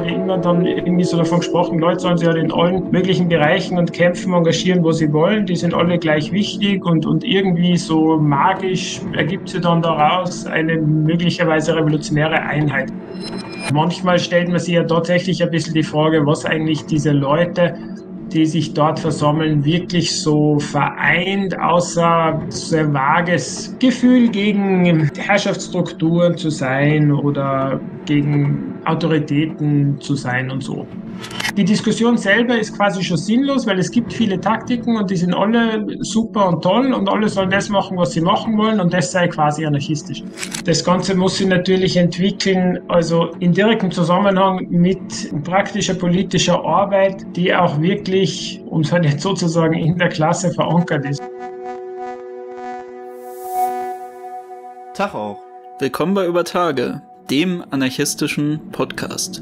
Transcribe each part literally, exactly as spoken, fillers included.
immer dann irgendwie so davon gesprochen, Leute sollen sich halt in allen möglichen Bereichen und Kämpfen engagieren, wo sie wollen. Die sind alle gleich wichtig und, und irgendwie so magisch ergibt sich dann daraus eine möglicherweise revolutionäre Einheit. Manchmal stellt man sich ja tatsächlich ein bisschen die Frage, was eigentlich diese Leute, die sich dort versammeln, wirklich so vereint, außer so ein vages Gefühl, gegen Herrschaftsstrukturen zu sein oder gegen Autoritäten zu sein und so. Die Diskussion selber ist quasi schon sinnlos, weil es gibt viele Taktiken und die sind alle super und toll und alle sollen das machen, was sie machen wollen und das sei quasi anarchistisch. Das Ganze muss sich natürlich entwickeln, also in direktem Zusammenhang mit praktischer politischer Arbeit, die auch wirklich, um es halt jetzt sozusagen in der Klasse verankert ist. Tag auch. Willkommen bei Über Tage, dem anarchistischen Podcast.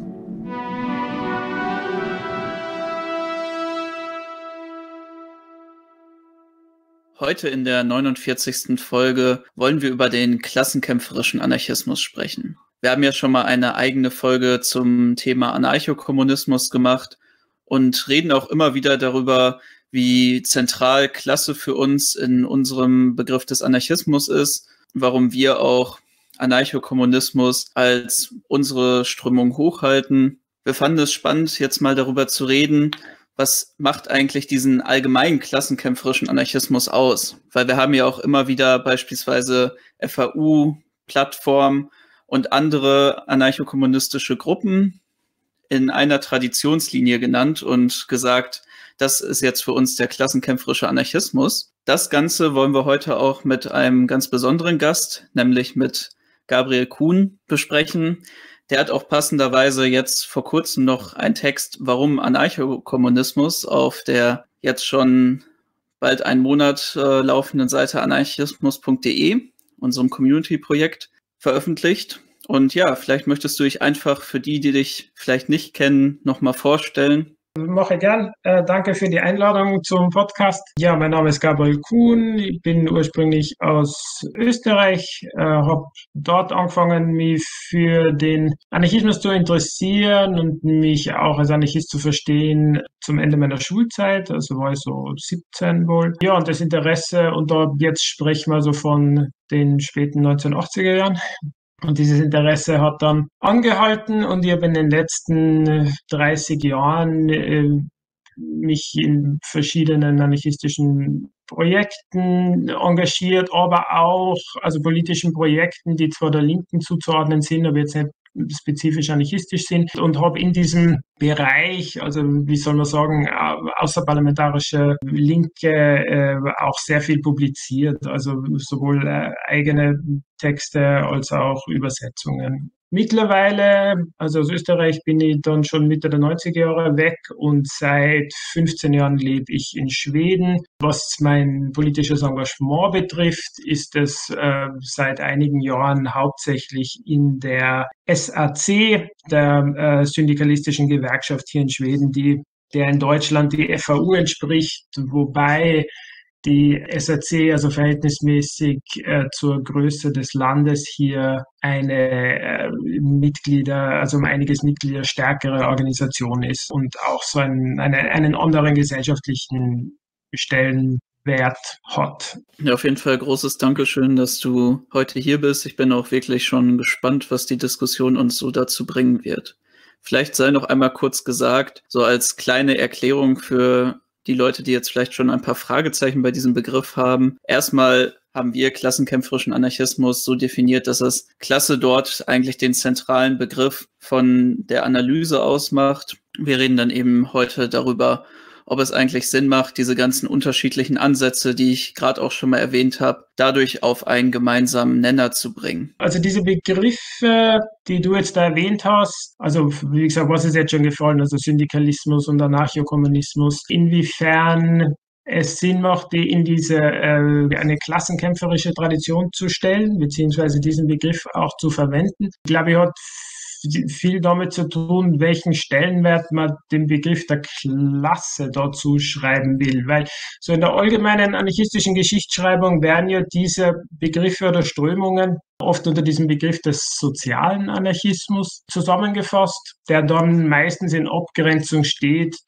Heute in der neunundvierzigsten Folge wollen wir über den klassenkämpferischen Anarchismus sprechen. Wir haben ja schon mal eine eigene Folge zum Thema Anarchokommunismus gemacht und reden auch immer wieder darüber, wie zentral Klasse für uns in unserem Begriff des Anarchismus ist, warum wir auch Anarchokommunismus als unsere Strömung hochhalten. Wir fanden es spannend, jetzt mal darüber zu reden, was macht eigentlich diesen allgemeinen klassenkämpferischen Anarchismus aus? Weil wir haben ja auch immer wieder beispielsweise F A U, Plattform und andere anarchokommunistische Gruppen in einer Traditionslinie genannt und gesagt, das ist jetzt für uns der klassenkämpferische Anarchismus. Das Ganze wollen wir heute auch mit einem ganz besonderen Gast, nämlich mit Gabriel Kuhn, besprechen. Der hat auch passenderweise jetzt vor kurzem noch einen Text, warum Anarchokommunismus, auf der jetzt schon bald einen Monat äh, laufenden Seite anarchismus punkt de, unserem Community-Projekt, veröffentlicht. Und ja, vielleicht möchtest du dich einfach für die, die dich vielleicht nicht kennen, nochmal vorstellen. Mache ich gern. Äh, danke für die Einladung zum Podcast. Ja, mein Name ist Gabriel Kuhn. Ich bin ursprünglich aus Österreich, äh, habe dort angefangen, mich für den Anarchismus zu interessieren und mich auch als Anarchist zu verstehen zum Ende meiner Schulzeit. Also war ich so siebzehn wohl. Ja, und das Interesse, und da jetzt sprechen wir so von den späten neunzehnhundertachtziger Jahren. Und dieses Interesse hat dann angehalten und ich habe in den letzten dreißig Jahren äh, mich in verschiedenen anarchistischen Projekten engagiert, aber auch also politischen Projekten, die zwar der Linken zuzuordnen sind, aber jetzt nicht spezifisch anarchistisch sind, und habe in diesem Bereich, also wie soll man sagen, außerparlamentarische Linke äh, auch sehr viel publiziert, also sowohl äh, eigene Texte als auch Übersetzungen. Mittlerweile, also aus Österreich, bin ich dann schon Mitte der neunziger Jahre weg und seit fünfzehn Jahren lebe ich in Schweden. Was mein politisches Engagement betrifft, ist es äh, seit einigen Jahren hauptsächlich in der S A C, der äh, syndikalistischen Gewerkschaft hier in Schweden, die der in Deutschland die F A U entspricht, wobei die S A C also verhältnismäßig äh, zur Größe des Landes hier eine äh, Mitglieder, also um einiges Mitglieder stärkere Organisation ist und auch so ein, eine, einen anderen gesellschaftlichen Stellenwert hat. Ja, auf jeden Fall großes Dankeschön, dass du heute hier bist. Ich bin auch wirklich schon gespannt, was die Diskussion uns so dazu bringen wird. Vielleicht sei noch einmal kurz gesagt, so als kleine Erklärung für die Leute, die jetzt vielleicht schon ein paar Fragezeichen bei diesem Begriff haben. Erstmal haben wir klassenkämpferischen Anarchismus so definiert, dass es Klasse dort eigentlich den zentralen Begriff von der Analyse ausmacht. Wir reden dann eben heute darüber, ob es eigentlich Sinn macht, diese ganzen unterschiedlichen Ansätze, die ich gerade auch schon mal erwähnt habe, dadurch auf einen gemeinsamen Nenner zu bringen. Also diese Begriffe, die du jetzt da erwähnt hast, also wie gesagt, was ist jetzt schon gefallen, also Syndikalismus und Anarchokommunismus, inwiefern es Sinn macht, die in diese äh, eine klassenkämpferische Tradition zu stellen, beziehungsweise diesen Begriff auch zu verwenden. Ich glaube, ich hat viel damit zu tun, welchen Stellenwert man dem Begriff der Klasse dazu schreiben will. Weil so in der allgemeinen anarchistischen Geschichtsschreibung werden ja diese Begriffe oder Strömungen oft unter diesem Begriff des sozialen Anarchismus zusammengefasst, der dann meistens in Abgrenzung steht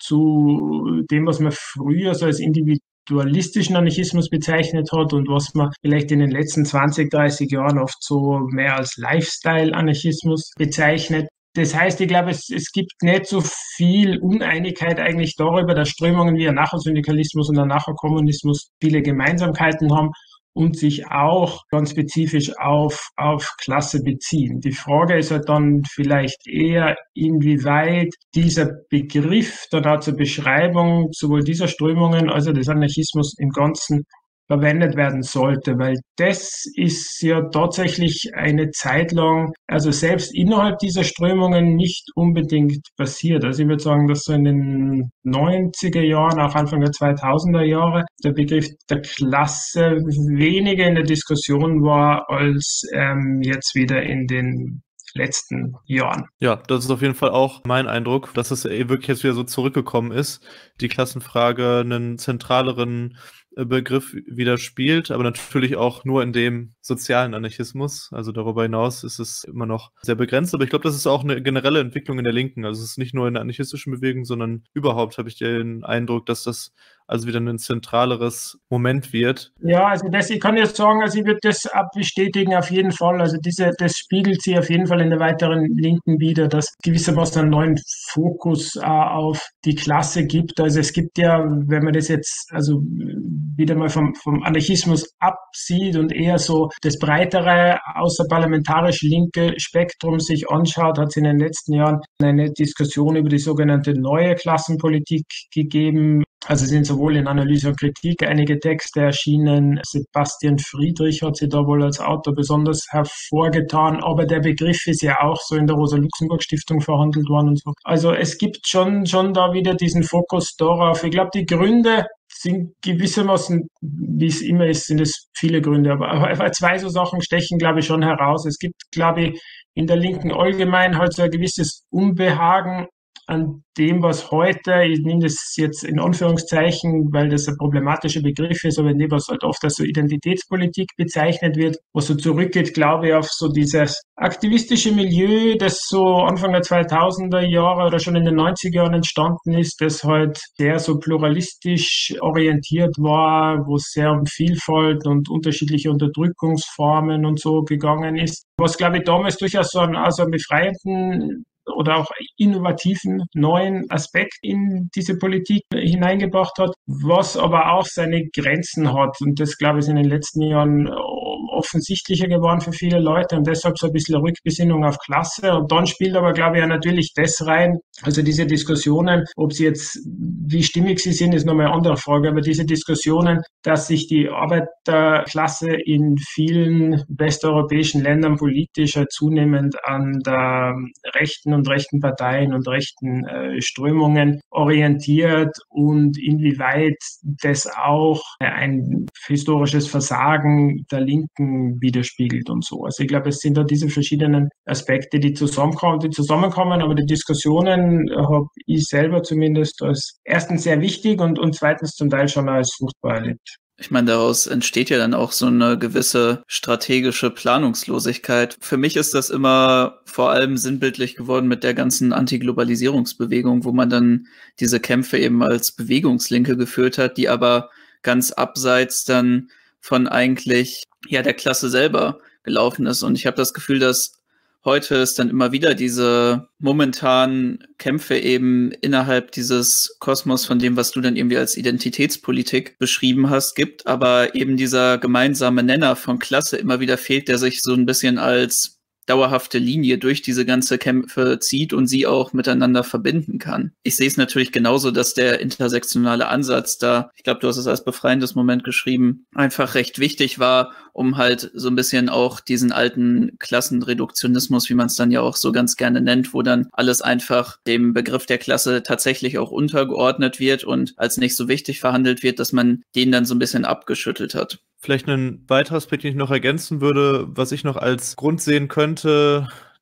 zu dem, was man früher so als individualistischen Anarchismus bezeichnet hat und was man vielleicht in den letzten zwanzig, dreißig Jahren oft so mehr als Lifestyle-Anarchismus bezeichnet. Das heißt, ich glaube, es, es gibt nicht so viel Uneinigkeit eigentlich darüber, dass Strömungen wie der Anarchosyndikalismus und der Anarchokommunismus viele Gemeinsamkeiten haben und sich auch ganz spezifisch auf, auf Klasse beziehen. Die Frage ist halt dann vielleicht eher, inwieweit dieser Begriff dann auch zur Beschreibung sowohl dieser Strömungen als auch des Anarchismus im Ganzen verwendet werden sollte, weil das ist ja tatsächlich eine Zeit lang, also selbst innerhalb dieser Strömungen nicht unbedingt passiert. Also ich würde sagen, dass so in den neunziger Jahren, auch Anfang der zweitausender Jahre, der Begriff der Klasse weniger in der Diskussion war als ähm, jetzt wieder in den letzten Jahren. Ja, das ist auf jeden Fall auch mein Eindruck, dass es wirklich jetzt wieder so zurückgekommen ist, die Klassenfrage einen zentraleren Begriff wieder spielt, aber natürlich auch nur in dem sozialen Anarchismus. Also darüber hinaus ist es immer noch sehr begrenzt, aber ich glaube, das ist auch eine generelle Entwicklung in der Linken. Also es ist nicht nur in der anarchistischen Bewegung, sondern überhaupt habe ich den Eindruck, dass das also wieder ein zentraleres Moment wird. Ja, also das, ich kann jetzt sagen, also ich würde das bestätigen auf jeden Fall. Also diese, das spiegelt sich auf jeden Fall in der weiteren Linken wieder, dass gewissermaßen einen neuen Fokus äh, auf die Klasse gibt. Also es gibt ja, wenn man das jetzt also wieder mal vom, vom Anarchismus absieht und eher so das breitere, außerparlamentarisch linke Spektrum sich anschaut, hat es in den letzten Jahren eine Diskussion über die sogenannte neue Klassenpolitik gegeben. Also sind sowohl in Analyse und Kritik einige Texte erschienen. Sebastian Friedrich hat sich da wohl als Autor besonders hervorgetan, aber der Begriff ist ja auch so in der Rosa-Luxemburg-Stiftung verhandelt worden und so. Also es gibt schon, schon da wieder diesen Fokus darauf. Ich glaube, die Gründe sind gewissermaßen, wie es immer ist, sind es viele Gründe, aber, aber zwei so Sachen stechen, glaube ich, schon heraus. Es gibt, glaube ich, in der Linken allgemein halt so ein gewisses Unbehagen an dem, was heute, ich nehme das jetzt in Anführungszeichen, weil das ein problematischer Begriff ist, aber in dem, was halt oft als so Identitätspolitik bezeichnet wird, was so zurückgeht, glaube ich, auf so dieses aktivistische Milieu, das so Anfang der zweitausender Jahre oder schon in den neunziger Jahren entstanden ist, das halt sehr so pluralistisch orientiert war, wo es sehr um Vielfalt und unterschiedliche Unterdrückungsformen und so gegangen ist. Was, glaube ich, damals durchaus so einen, also einen befreienden oder auch innovativen neuen Aspekt in diese Politik hineingebracht hat, was aber auch seine Grenzen hat. Und das, glaube ich, ist in den letzten Jahren offensichtlicher geworden für viele Leute und deshalb so ein bisschen Rückbesinnung auf Klasse. Und dann spielt aber, glaube ich, ja natürlich das rein, also diese Diskussionen, ob sie jetzt, wie stimmig sie sind, ist nochmal eine andere Frage, aber diese Diskussionen, dass sich die Arbeiterklasse in vielen westeuropäischen Ländern politisch halt zunehmend an der rechten und rechten Parteien und rechten äh, Strömungen orientiert und inwieweit das auch ein historisches Versagen der Linken widerspiegelt und so. Also ich glaube, es sind da diese verschiedenen Aspekte, die zusammenkommen, die zusammenkommen, aber die Diskussionen habe ich selber zumindest als erstens sehr wichtig und, und zweitens zum Teil schon als fruchtbar erlebt. Ich meine, daraus entsteht ja dann auch so eine gewisse strategische Planungslosigkeit. Für mich ist das immer vor allem sinnbildlich geworden mit der ganzen Antiglobalisierungsbewegung, wo man dann diese Kämpfe eben als Bewegungslinke geführt hat, die aber ganz abseits dann von eigentlich ja der Klasse selber gelaufen ist. Und ich habe das Gefühl, dass heute es dann immer wieder diese momentanen Kämpfe eben innerhalb dieses Kosmos von dem, was du dann irgendwie als Identitätspolitik beschrieben hast, gibt, aber eben dieser gemeinsame Nenner von Klasse immer wieder fehlt, der sich so ein bisschen als dauerhafte Linie durch diese ganze Kämpfe zieht und sie auch miteinander verbinden kann. Ich sehe es natürlich genauso, dass der intersektionale Ansatz da, ich glaube, du hast es als befreiendes Moment geschrieben, einfach recht wichtig war, um halt so ein bisschen auch diesen alten Klassenreduktionismus, wie man es dann ja auch so ganz gerne nennt, wo dann alles einfach dem Begriff der Klasse tatsächlich auch untergeordnet wird und als nicht so wichtig verhandelt wird, dass man den dann so ein bisschen abgeschüttelt hat. Vielleicht ein weiterer Aspekt, den ich noch ergänzen würde, was ich noch als Grund sehen könnte,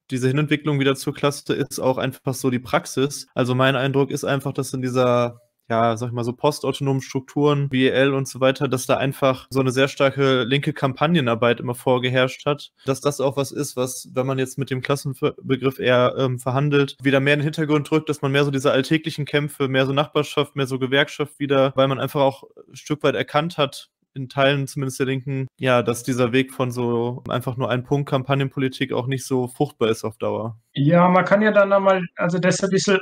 diese Hinentwicklung wieder zur Klasse ist auch einfach so die Praxis. Also mein Eindruck ist einfach, dass in dieser, ja, sag ich mal, so postautonomen Strukturen, B E L und so weiter, dass da einfach so eine sehr starke linke Kampagnenarbeit immer vorgeherrscht hat. Dass das auch was ist, was, wenn man jetzt mit dem Klassenbegriff eher ähm, verhandelt, wieder mehr in den Hintergrund drückt, dass man mehr so diese alltäglichen Kämpfe, mehr so Nachbarschaft, mehr so Gewerkschaft wieder, weil man einfach auch ein Stück weit erkannt hat, in Teilen zumindest der Linken, ja, dass dieser Weg von so einfach nur ein Punkt Kampagnenpolitik auch nicht so fruchtbar ist auf Dauer. Ja, man kann ja dann nochmal, also das ein bisschen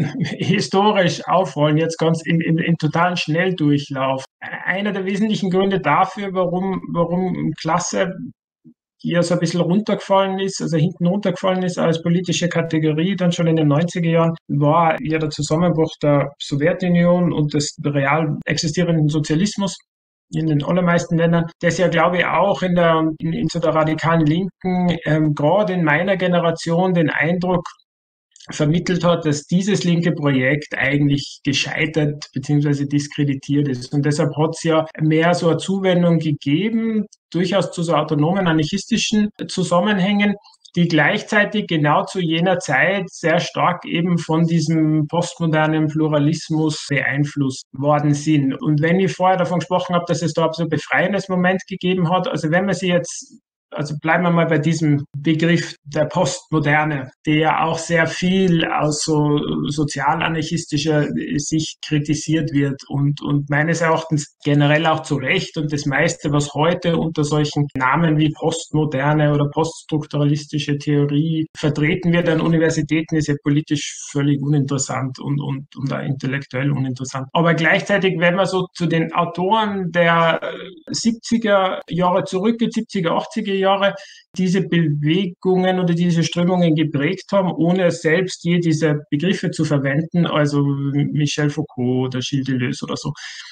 historisch aufrollen, jetzt ganz im, im, im totalen Schnelldurchlauf. Einer der wesentlichen Gründe dafür, warum, warum Klasse hier so ein bisschen runtergefallen ist, also hinten runtergefallen ist als politische Kategorie, dann schon in den neunziger Jahren, war ja der Zusammenbruch der Sowjetunion und des real existierenden Sozialismus in den allermeisten Ländern, das ja, glaube ich, auch in der in, in so der radikalen Linken, ähm, gerade in meiner Generation, den Eindruck vermittelt hat, dass dieses linke Projekt eigentlich gescheitert bzw. diskreditiert ist. Und deshalb hat es ja mehr so eine Zuwendung gegeben, durchaus zu so autonomen anarchistischen Zusammenhängen, die gleichzeitig genau zu jener Zeit sehr stark eben von diesem postmodernen Pluralismus beeinflusst worden sind. Und wenn ich vorher davon gesprochen habe, dass es da so ein befreiendes Moment gegeben hat, also wenn man sich jetzt Also bleiben wir mal bei diesem Begriff der Postmoderne, der ja auch sehr viel aus so sozialanarchistischer Sicht kritisiert wird und, und meines Erachtens generell auch zu Recht. Und das meiste, was heute unter solchen Namen wie Postmoderne oder poststrukturalistische Theorie vertreten wird an Universitäten, ist ja politisch völlig uninteressant und, und, und auch intellektuell uninteressant. Aber gleichzeitig, wenn man so zu den Autoren der siebziger Jahre zurückgeht, siebziger, achtziger Jahre, Jahre diese Bewegungen oder diese Strömungen geprägt haben, ohne selbst je diese Begriffe zu verwenden, also Michel Foucault oder Gilles Deleuze oder so.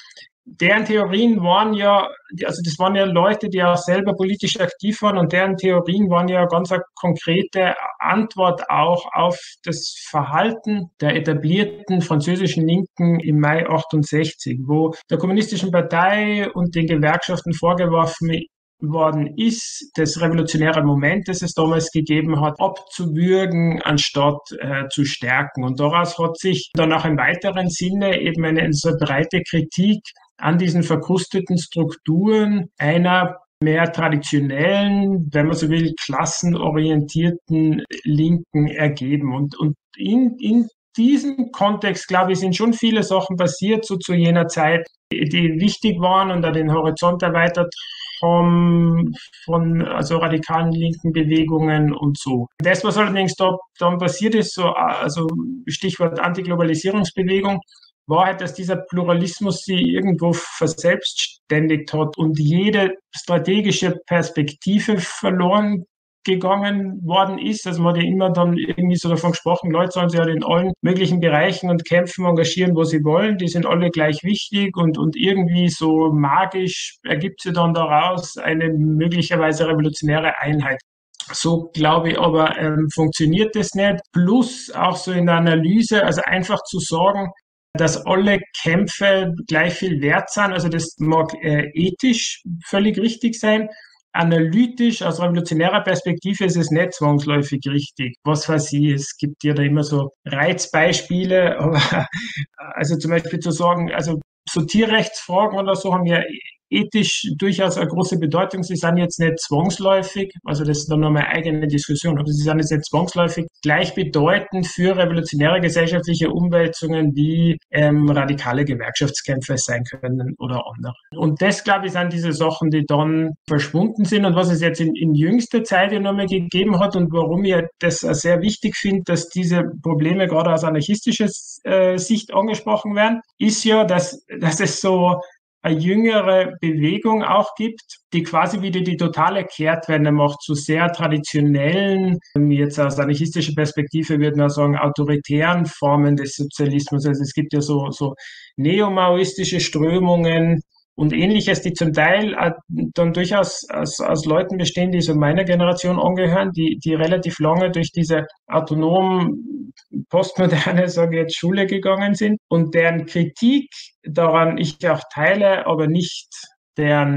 Deren Theorien waren ja, also das waren ja Leute, die auch selber politisch aktiv waren und deren Theorien waren ja ganz eine konkrete Antwort auch auf das Verhalten der etablierten französischen Linken im Mai achtundsechzig, wo der Kommunistischen Partei und den Gewerkschaften vorgeworfen worden ist, das revolutionäre Moment, das es damals gegeben hat, abzuwürgen, anstatt äh, zu stärken. Und daraus hat sich dann auch im weiteren Sinne eben eine so breite Kritik an diesen verkrusteten Strukturen einer mehr traditionellen, wenn man so will, klassenorientierten Linken ergeben. Und, und in, in diesem Kontext, glaube ich, sind schon viele Sachen passiert, so zu jener Zeit, die wichtig waren und da den Horizont erweitert haben von also radikalen linken Bewegungen und so. Das, was allerdings da dann passiert ist, so also Stichwort Antiglobalisierungsbewegung, war halt, dass dieser Pluralismus sie irgendwo verselbstständigt hat und jede strategische Perspektive verloren gegangen worden ist. Also man hat ja immer dann irgendwie so davon gesprochen, Leute sollen sich halt in allen möglichen Bereichen und Kämpfen engagieren, wo sie wollen. Die sind alle gleich wichtig und, und irgendwie so magisch ergibt sich dann daraus eine möglicherweise revolutionäre Einheit. So glaube ich aber, ähm, funktioniert das nicht. Plus auch so in der Analyse, also einfach zu sagen, dass alle Kämpfe gleich viel wert sind. Also das mag äh, ethisch völlig richtig sein. Analytisch, aus revolutionärer Perspektive ist es nicht zwangsläufig richtig. Was weiß ich, es gibt ja da immer so Reizbeispiele, aber also zum Beispiel zu sagen, also so Tierrechtsfragen oder so haben ja ethisch durchaus eine große Bedeutung. Sie sind jetzt nicht zwangsläufig, also das ist dann nochmal eine eigene Diskussion, aber sie sind jetzt nicht zwangsläufig gleichbedeutend für revolutionäre gesellschaftliche Umwälzungen wie ähm, radikale Gewerkschaftskämpfe sein können oder andere. Und das, glaube ich, sind diese Sachen, die dann verschwunden sind und was es jetzt in, in jüngster Zeit ja nochmal gegeben hat und warum ich das sehr wichtig finde, dass diese Probleme gerade aus anarchistischer äh, Sicht angesprochen werden, ist ja, dass, dass es so eine jüngere Bewegung auch gibt, die quasi wieder die totale Kehrtwende macht zu sehr traditionellen, jetzt aus anarchistischer Perspektive würde man sagen, autoritären Formen des Sozialismus. Also es gibt ja so, so neomaoistische Strömungen und Ähnliches, die zum Teil dann durchaus aus, aus Leuten bestehen, die so meiner Generation angehören, die, die relativ lange durch diese autonomen, postmoderne, sage ich jetzt, Schule gegangen sind und deren Kritik daran ich auch teile, aber nicht deren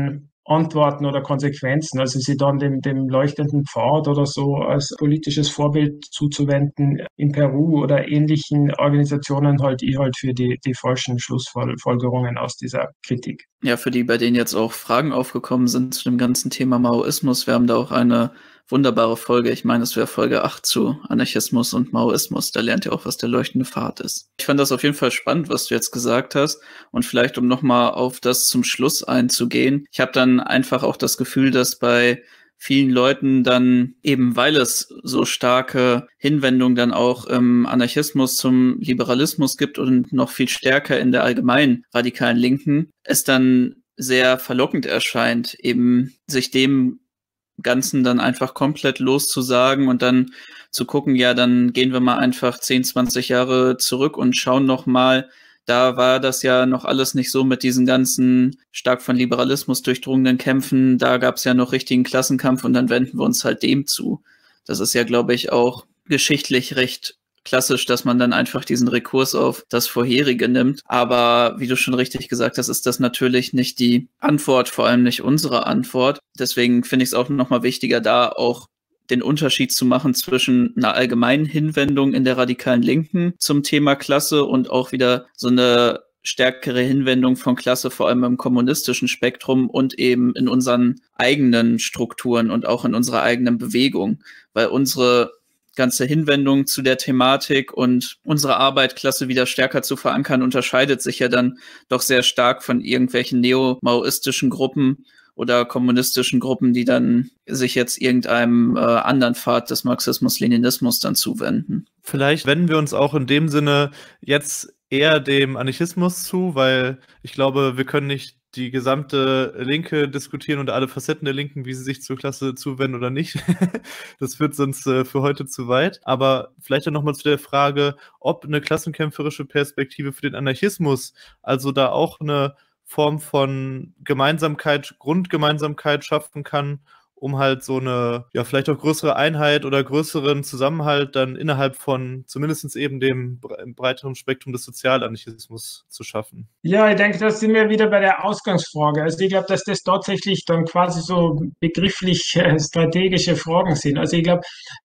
Antworten oder Konsequenzen, also sie dann dem, dem leuchtenden Pfad oder so als politisches Vorbild zuzuwenden in Peru oder ähnlichen Organisationen halte ich halt für die, die falschen Schlussfolgerungen aus dieser Kritik. Ja, für die, bei denen jetzt auch Fragen aufgekommen sind zu dem ganzen Thema Maoismus, wir haben da auch eine wunderbare Folge, ich meine, es wäre Folge acht zu Anarchismus und Maoismus, da lernt ihr auch, was der leuchtende Pfad ist. Ich fand das auf jeden Fall spannend, was du jetzt gesagt hast und vielleicht, um nochmal auf das zum Schluss einzugehen, ich habe dann einfach auch das Gefühl, dass bei vielen Leuten dann eben, weil es so starke Hinwendungen dann auch im Anarchismus zum Liberalismus gibt und noch viel stärker in der allgemeinen radikalen Linken, es dann sehr verlockend erscheint, eben sich dem Ganzen dann einfach komplett loszusagen und dann zu gucken, ja, dann gehen wir mal einfach zehn, zwanzig Jahre zurück und schauen noch mal, da war das ja noch alles nicht so mit diesen ganzen stark von Liberalismus durchdrungenen Kämpfen, da gab es ja noch richtigen Klassenkampf und dann wenden wir uns halt dem zu. Das ist ja, glaube ich, auch geschichtlich recht klassisch, dass man dann einfach diesen Rekurs auf das Vorherige nimmt. Aber wie du schon richtig gesagt hast, ist das natürlich nicht die Antwort, vor allem nicht unsere Antwort. Deswegen finde ich es auch nochmal wichtiger, da auch den Unterschied zu machen zwischen einer allgemeinen Hinwendung in der radikalen Linken zum Thema Klasse und auch wieder so eine stärkere Hinwendung von Klasse, vor allem im kommunistischen Spektrum und eben in unseren eigenen Strukturen und auch in unserer eigenen Bewegung, weil unsere ganze Hinwendung zu der Thematik und unsere Arbeit, Klasse wieder stärker zu verankern, unterscheidet sich ja dann doch sehr stark von irgendwelchen neo-maoistischen Gruppen oder kommunistischen Gruppen, die dann sich jetzt irgendeinem äh, anderen Pfad des Marxismus-Leninismus dann zuwenden. Vielleicht wenden wir uns auch in dem Sinne jetzt eher dem Anarchismus zu, weil ich glaube, wir können nicht die gesamte Linke diskutieren und alle Facetten der Linken, wie sie sich zur Klasse zuwenden oder nicht. Das führt sonst äh, für heute zu weit. Aber vielleicht dann nochmal zu der Frage, ob eine klassenkämpferische Perspektive für den Anarchismus, also da auch eine Form von Gemeinsamkeit, Grundgemeinsamkeit schaffen kann, um halt so eine, ja, vielleicht auch größere Einheit oder größeren Zusammenhalt dann innerhalb von zumindest eben dem breiteren Spektrum des Sozialanarchismus zu schaffen. Ja, ich denke, da sind wir wieder bei der Ausgangsfrage. Also ich glaube, dass das tatsächlich dann quasi so begrifflich äh, strategische Fragen sind. Also ich glaube,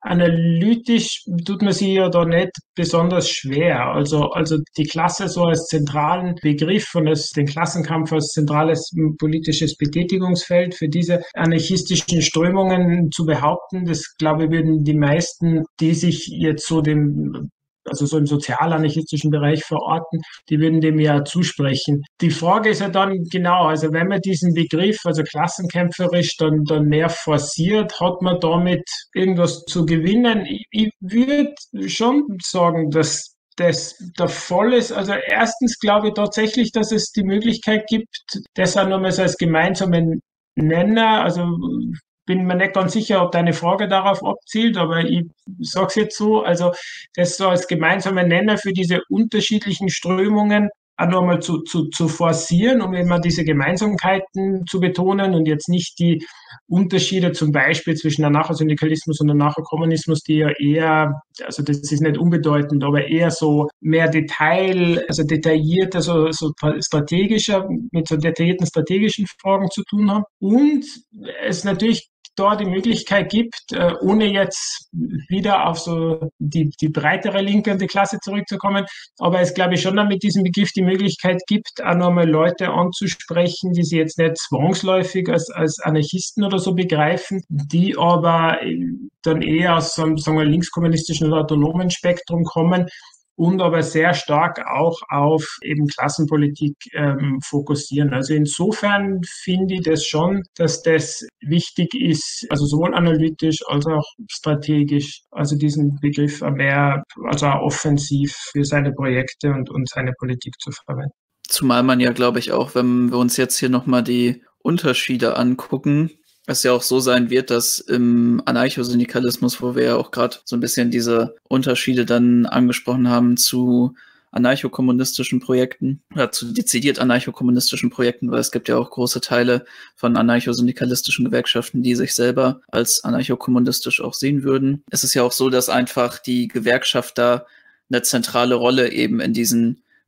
analytisch tut man sich ja da nicht besonders schwer. Also, also die Klasse so als zentralen Begriff und als den Klassenkampf als zentrales politisches Betätigungsfeld für diese anarchistischen Strömungen zu behaupten, das glaube ich, würden die meisten, die sich jetzt so dem, also so im sozialanarchistischen Bereich verorten, die würden dem ja zusprechen. Die Frage ist ja dann genau, also wenn man diesen Begriff, also klassenkämpferisch, dann, dann mehr forciert, hat man damit irgendwas zu gewinnen? Ich, ich würde schon sagen, dass das der Fall ist. Also erstens glaube ich tatsächlich, dass es die Möglichkeit gibt, das auch nochmals als gemeinsamen Nenner, also bin mir nicht ganz sicher, ob deine Frage darauf abzielt, aber ich sage es jetzt so, also das so als gemeinsamer Nenner für diese unterschiedlichen Strömungen auch nochmal zu, zu, zu forcieren, um immer diese Gemeinsamkeiten zu betonen und jetzt nicht die Unterschiede zum Beispiel zwischen Anarchosyndikalismus und Anarchokommunismus, die ja eher, also das ist nicht unbedeutend, aber eher so mehr Detail, also detaillierter, so, so strategischer, mit so detaillierten strategischen Fragen zu tun haben. Und es natürlich da die Möglichkeit gibt, äh, ohne jetzt wieder auf so die, die breitere Linke und die Klasse zurückzukommen, aber es glaube ich schon mit diesem Begriff die Möglichkeit gibt, auch nochmal Leute anzusprechen, die sie jetzt nicht zwangsläufig als, als Anarchisten oder so begreifen, die aber dann eher aus so einem, sagen wir, linkskommunistischen oder autonomen Spektrum kommen und aber sehr stark auch auf eben Klassenpolitik ähm, fokussieren. Also insofern finde ich das schon, dass das wichtig ist, also sowohl analytisch als auch strategisch, also diesen Begriff mehr, also auch offensiv für seine Projekte und, und seine Politik zu verwenden. Zumal man ja, glaube ich, auch, wenn wir uns jetzt hier nochmal die Unterschiede angucken, es ja auch so sein wird, dass im Anarchosyndikalismus, wo wir ja auch gerade so ein bisschen diese Unterschiede dann angesprochen haben zu anarchokommunistischen Projekten oder zu dezidiert anarchokommunistischen Projekten, weil es gibt ja auch große Teile von anarchosyndikalistischen Gewerkschaften, die sich selber als anarchokommunistisch auch sehen würden. Es ist ja auch so, dass einfach die Gewerkschaft da eine zentrale Rolle eben in diesen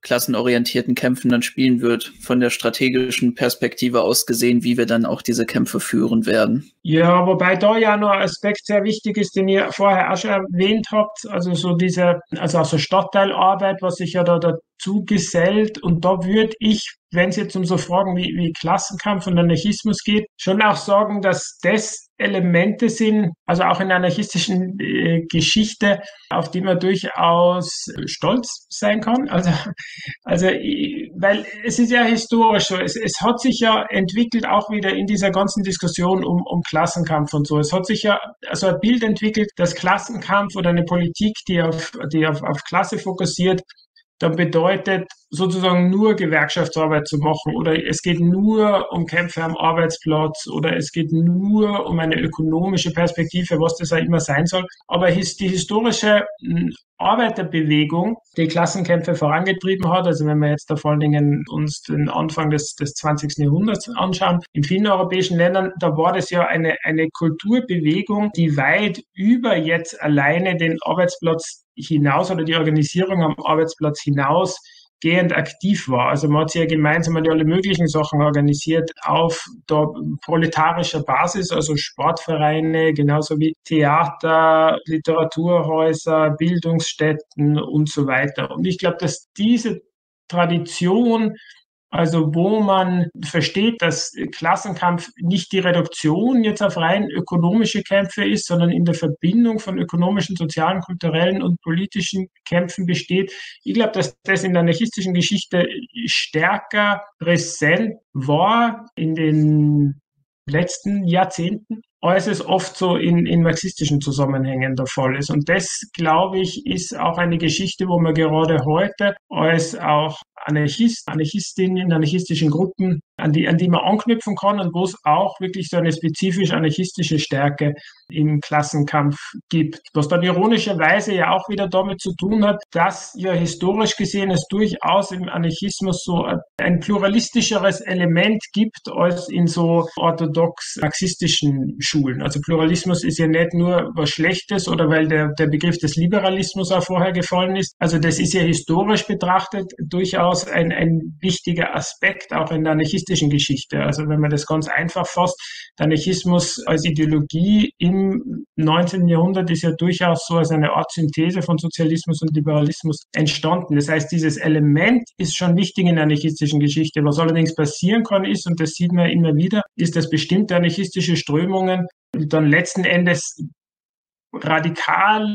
klassenorientierten Kämpfen dann spielen wird, von der strategischen Perspektive aus gesehen, wie wir dann auch diese Kämpfe führen werden. Ja, wobei da ja noch ein Aspekt sehr wichtig ist, den ihr vorher auch schon erwähnt habt, also so diese, also auch so Stadtteilarbeit, was sich ja da dazu gesellt. Und da würde ich, wenn es jetzt um so Fragen wie, wie Klassenkampf und Anarchismus geht, schon auch sagen, dass das Elemente sind, also auch in der anarchistischen äh, Geschichte, auf die man durchaus stolz sein kann. Also, also, weil es ist ja historisch so, es, es hat sich ja entwickelt, auch wieder in dieser ganzen Diskussion um, um Klassenkampf und so. Es hat sich ja also ein Bild entwickelt, dass Klassenkampf oder eine Politik, die auf, die auf, auf Klasse fokussiert, dann bedeutet sozusagen nur Gewerkschaftsarbeit zu machen oder es geht nur um Kämpfe am Arbeitsplatz oder es geht nur um eine ökonomische Perspektive, was das auch immer sein soll. Aber die historische Arbeiterbewegung, die Klassenkämpfe vorangetrieben hat, also wenn wir jetzt da vor allen Dingen uns den Anfang des, des zwanzigsten Jahrhunderts anschauen, in vielen europäischen Ländern, da war das ja eine, eine Kulturbewegung, die weit über jetzt alleine den Arbeitsplatz hinaus oder die Organisierung am Arbeitsplatz hinaus gehend aktiv war. Also man hat sich ja gemeinsam alle möglichen Sachen organisiert auf der proletarischer Basis, also Sportvereine, genauso wie Theater, Literaturhäuser, Bildungsstätten und so weiter. Und ich glaube, dass diese Tradition, also wo man versteht, dass Klassenkampf nicht die Reduktion jetzt auf rein ökonomische Kämpfe ist, sondern in der Verbindung von ökonomischen, sozialen, kulturellen und politischen Kämpfen besteht. Ich glaube, dass das in der anarchistischen Geschichte stärker präsent war in den letzten Jahrzehnten, als es oft so in, in marxistischen Zusammenhängen der Fall ist. Und das, glaube ich, ist auch eine Geschichte, wo man gerade heute als auch Anarchist, Anarchistinnen in anarchistischen Gruppen, an die, an die man anknüpfen kann und wo es auch wirklich so eine spezifisch anarchistische Stärke im Klassenkampf gibt. Was dann ironischerweise ja auch wieder damit zu tun hat, dass ja historisch gesehen es durchaus im Anarchismus so ein pluralistischeres Element gibt als in so orthodox marxistischen Schulen. Also Pluralismus ist ja nicht nur was Schlechtes oder weil der, der Begriff des Liberalismus auch vorher gefallen ist. Also das ist ja historisch betrachtet durchaus ein, ein wichtiger Aspekt auch in der anarchistischen Geschichte. Also wenn man das ganz einfach fasst, der Anarchismus als Ideologie im neunzehnten Jahrhundert ist ja durchaus so als eine Art Synthese von Sozialismus und Liberalismus entstanden. Das heißt, dieses Element ist schon wichtig in der anarchistischen Geschichte. Was allerdings passieren kann ist, und das sieht man immer wieder, ist, dass bestimmte anarchistische Strömungen dann letzten Endes radikal,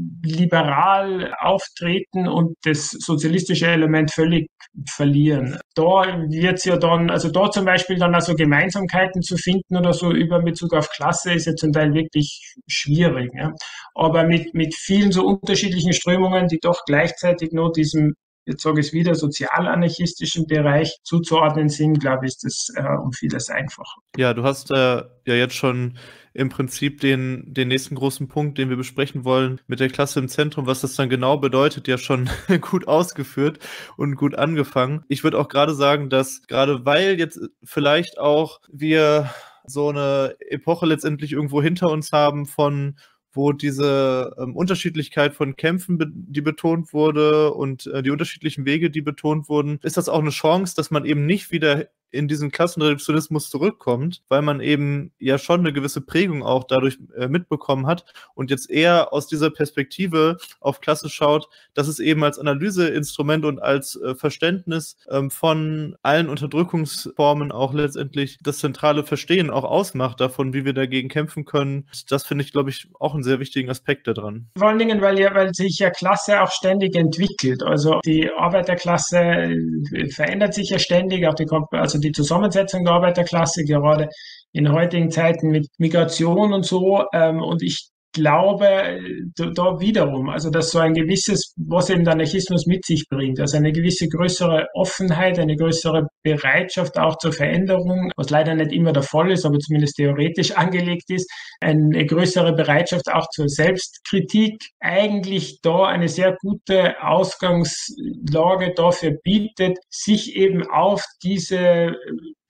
liberal auftreten und das sozialistische Element völlig verlieren. Da wird's ja dann, also da zum Beispiel dann also Gemeinsamkeiten zu finden oder so über Bezug auf Klasse ist ja zum Teil wirklich schwierig. Ja. Aber mit, mit vielen so unterschiedlichen Strömungen, die doch gleichzeitig nur diesem, jetzt sage ich es wieder, sozialanarchistischen Bereich zuzuordnen sind, glaube ich, ist das äh, um vieles einfacher. Ja, du hast äh, ja jetzt schon im Prinzip den, den nächsten großen Punkt, den wir besprechen wollen, mit der Klasse im Zentrum, was das dann genau bedeutet, ja schon gut ausgeführt und gut angefangen. Ich würde auch gerade sagen, dass gerade weil jetzt vielleicht auch wir so eine Epoche letztendlich irgendwo hinter uns haben von wo diese ähm, Unterschiedlichkeit von Kämpfen, be- die betont wurde und äh, die unterschiedlichen Wege, die betont wurden, ist das auch eine Chance, dass man eben nicht wieder in diesen Klassenreduktionismus zurückkommt, weil man eben ja schon eine gewisse Prägung auch dadurch äh, mitbekommen hat und jetzt eher aus dieser Perspektive auf Klasse schaut, dass es eben als Analyseinstrument und als äh, Verständnis ähm, von allen Unterdrückungsformen auch letztendlich das zentrale Verstehen auch ausmacht davon, wie wir dagegen kämpfen können. Das finde ich, glaube ich, auch einen sehr wichtigen Aspekt daran. Vor allen Dingen, weil, ja, weil sich ja Klasse auch ständig entwickelt. Also die Arbeiterklasse verändert sich ja ständig, auch die, also die Zusammensetzung der Arbeiterklasse, gerade in heutigen Zeiten mit Migration und so. Und ich glaube, da wiederum, also dass so ein gewisses, was eben der Anarchismus mit sich bringt, also eine gewisse größere Offenheit, eine größere Bereitschaft auch zur Veränderung, was leider nicht immer der Fall ist, aber zumindest theoretisch angelegt ist, eine größere Bereitschaft auch zur Selbstkritik, eigentlich da eine sehr gute Ausgangslage dafür bietet, sich eben auf diese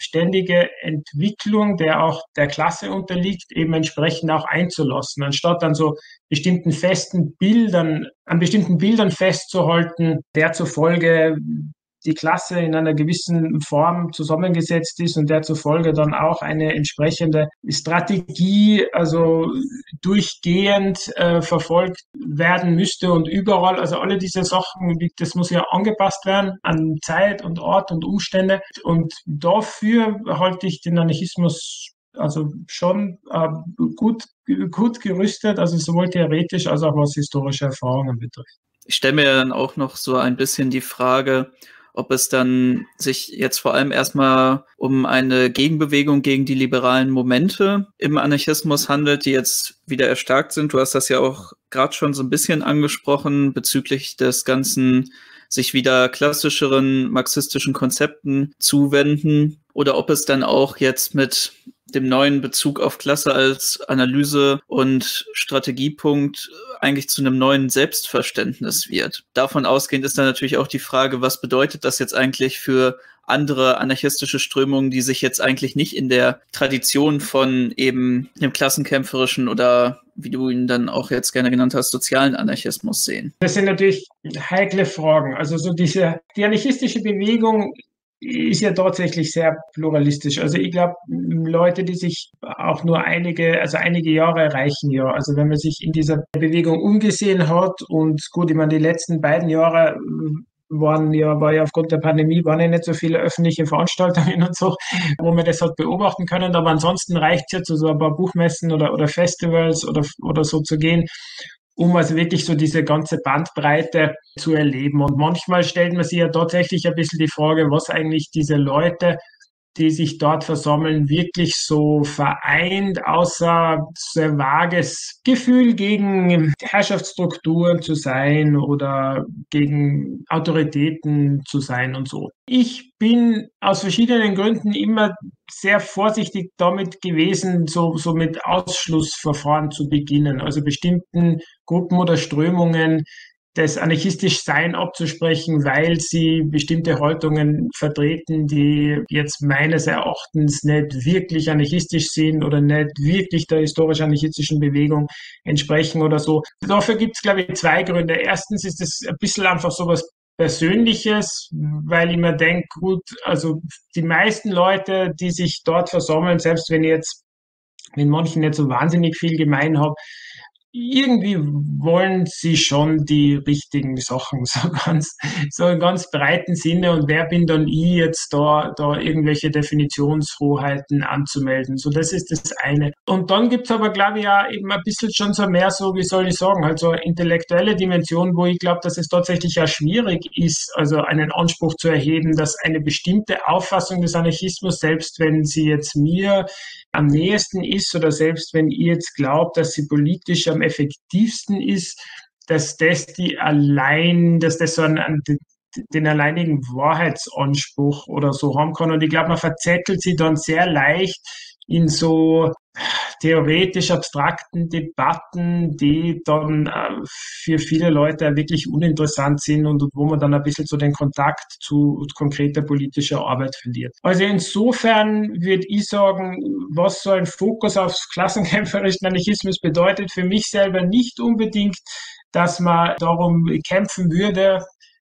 ständige Entwicklung, der auch der Klasse unterliegt, eben entsprechend auch einzulassen, anstatt an so bestimmten festen Bildern, an bestimmten Bildern festzuhalten, der zufolge die Klasse in einer gewissen Form zusammengesetzt ist und der zufolge dann auch eine entsprechende Strategie, also durchgehend äh, verfolgt werden müsste und überall, also alle diese Sachen, das muss ja angepasst werden an Zeit und Ort und Umstände und dafür halte ich den Anarchismus also schon äh, gut, gut gerüstet, also sowohl theoretisch als auch was historische Erfahrungen betrifft. Ich stelle mir dann auch noch so ein bisschen die Frage, ob es dann sich jetzt vor allem erstmal um eine Gegenbewegung gegen die liberalen Momente im Anarchismus handelt, die jetzt wieder erstarkt sind. Du hast das ja auch gerade schon so ein bisschen angesprochen bezüglich des ganzen sich wieder klassischeren marxistischen Konzepten zuwenden, oder ob es dann auch jetzt mit dem neuen Bezug auf Klasse als Analyse- und Strategiepunkt eigentlich zu einem neuen Selbstverständnis wird. Davon ausgehend ist dann natürlich auch die Frage, was bedeutet das jetzt eigentlich für andere anarchistische Strömungen, die sich jetzt eigentlich nicht in der Tradition von eben dem klassenkämpferischen oder, wie du ihn dann auch jetzt gerne genannt hast, sozialen Anarchismus sehen? Das sind natürlich heikle Fragen. Also so diese, die anarchistische Bewegung ist ja tatsächlich sehr pluralistisch. Also ich glaube, Leute, die sich auch nur einige, also einige Jahre reichen ja. Also wenn man sich in dieser Bewegung umgesehen hat und gut, ich meine, die letzten beiden Jahre waren ja, war ja aufgrund der Pandemie, waren ja nicht so viele öffentliche Veranstaltungen und so, wo man das hat beobachten können. Aber ansonsten reicht es ja zu so ein paar Buchmessen oder, oder Festivals oder, oder so zu gehen, um also wirklich so diese ganze Bandbreite zu erleben. Und manchmal stellt man sich ja tatsächlich ein bisschen die Frage, was eigentlich diese Leute, die sich dort versammeln, wirklich so vereint, außer so ein vages Gefühl gegen Herrschaftsstrukturen zu sein oder gegen Autoritäten zu sein und so. Ich bin aus verschiedenen Gründen immer sehr vorsichtig damit gewesen, so, so mit Ausschlussverfahren zu beginnen, also bestimmten Gruppen oder Strömungen das anarchistisch Sein abzusprechen, weil sie bestimmte Haltungen vertreten, die jetzt meines Erachtens nicht wirklich anarchistisch sind oder nicht wirklich der historisch-anarchistischen Bewegung entsprechen oder so. Dafür gibt es, glaube ich, zwei Gründe. Erstens ist es ein bisschen einfach sowas Persönliches, weil ich mir denke, gut, also die meisten Leute, die sich dort versammeln, selbst wenn ich jetzt mit manchen nicht so wahnsinnig viel gemein habe, irgendwie wollen sie schon die richtigen Sachen, so ganz, so im ganz breiten Sinne. Und wer bin dann ich jetzt da, da irgendwelche Definitionshoheiten anzumelden? So, das ist das eine. Und dann gibt's aber, glaube ich, ja eben ein bisschen schon so mehr so, wie soll ich sagen, halt so intellektuelle Dimension, wo ich glaube, dass es tatsächlich ja schwierig ist, also einen Anspruch zu erheben, dass eine bestimmte Auffassung des Anarchismus, selbst wenn sie jetzt mir am nächsten ist oder selbst wenn ihr jetzt glaubt, dass sie politisch am effektivsten ist, dass das die allein, dass das so ein, ein, den alleinigen Wahrheitsanspruch oder so haben kann. Und ich glaube, man verzettelt sie dann sehr leicht in so theoretisch abstrakten Debatten, die dann äh, für viele Leute wirklich uninteressant sind und, und wo man dann ein bisschen so den Kontakt zu konkreter politischer Arbeit verliert. Also insofern würde ich sagen, was so ein Fokus aufs klassenkämpferischen Anarchismus bedeutet, für mich selber nicht unbedingt, dass man darum kämpfen würde,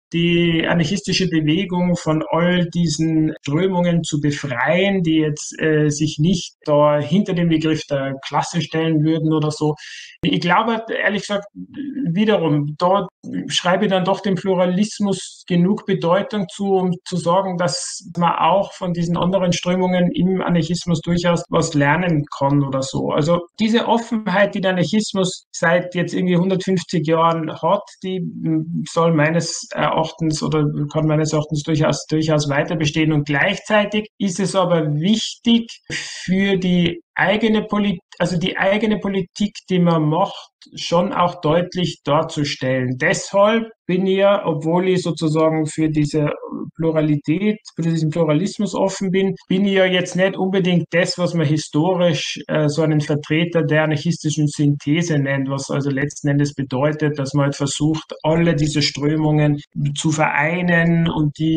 die anarchistische Bewegung von all diesen Strömungen zu befreien, die jetzt äh, sich nicht da hinter den Begriff der Klasse stellen würden oder so. Ich glaube, ehrlich gesagt, wiederum, dort schreibe ich dann doch dem Pluralismus genug Bedeutung zu, um zu sagen, dass man auch von diesen anderen Strömungen im Anarchismus durchaus was lernen kann oder so. Also diese Offenheit, die der Anarchismus seit jetzt irgendwie hundertfünfzig Jahren hat, die soll meines Erachtens oder kann meines Erachtens durchaus, durchaus weiter bestehen. Und gleichzeitig ist es aber wichtig für die eigene Politik, also die eigene Politik, die man macht, schon auch deutlich darzustellen. Deshalb bin ich ja, obwohl ich sozusagen für diese Pluralität, für diesen Pluralismus offen bin, bin ich ja jetzt nicht unbedingt das, was man historisch äh, so einen Vertreter der anarchistischen Synthese nennt, was also letzten Endes bedeutet, dass man halt versucht, alle diese Strömungen zu vereinen und die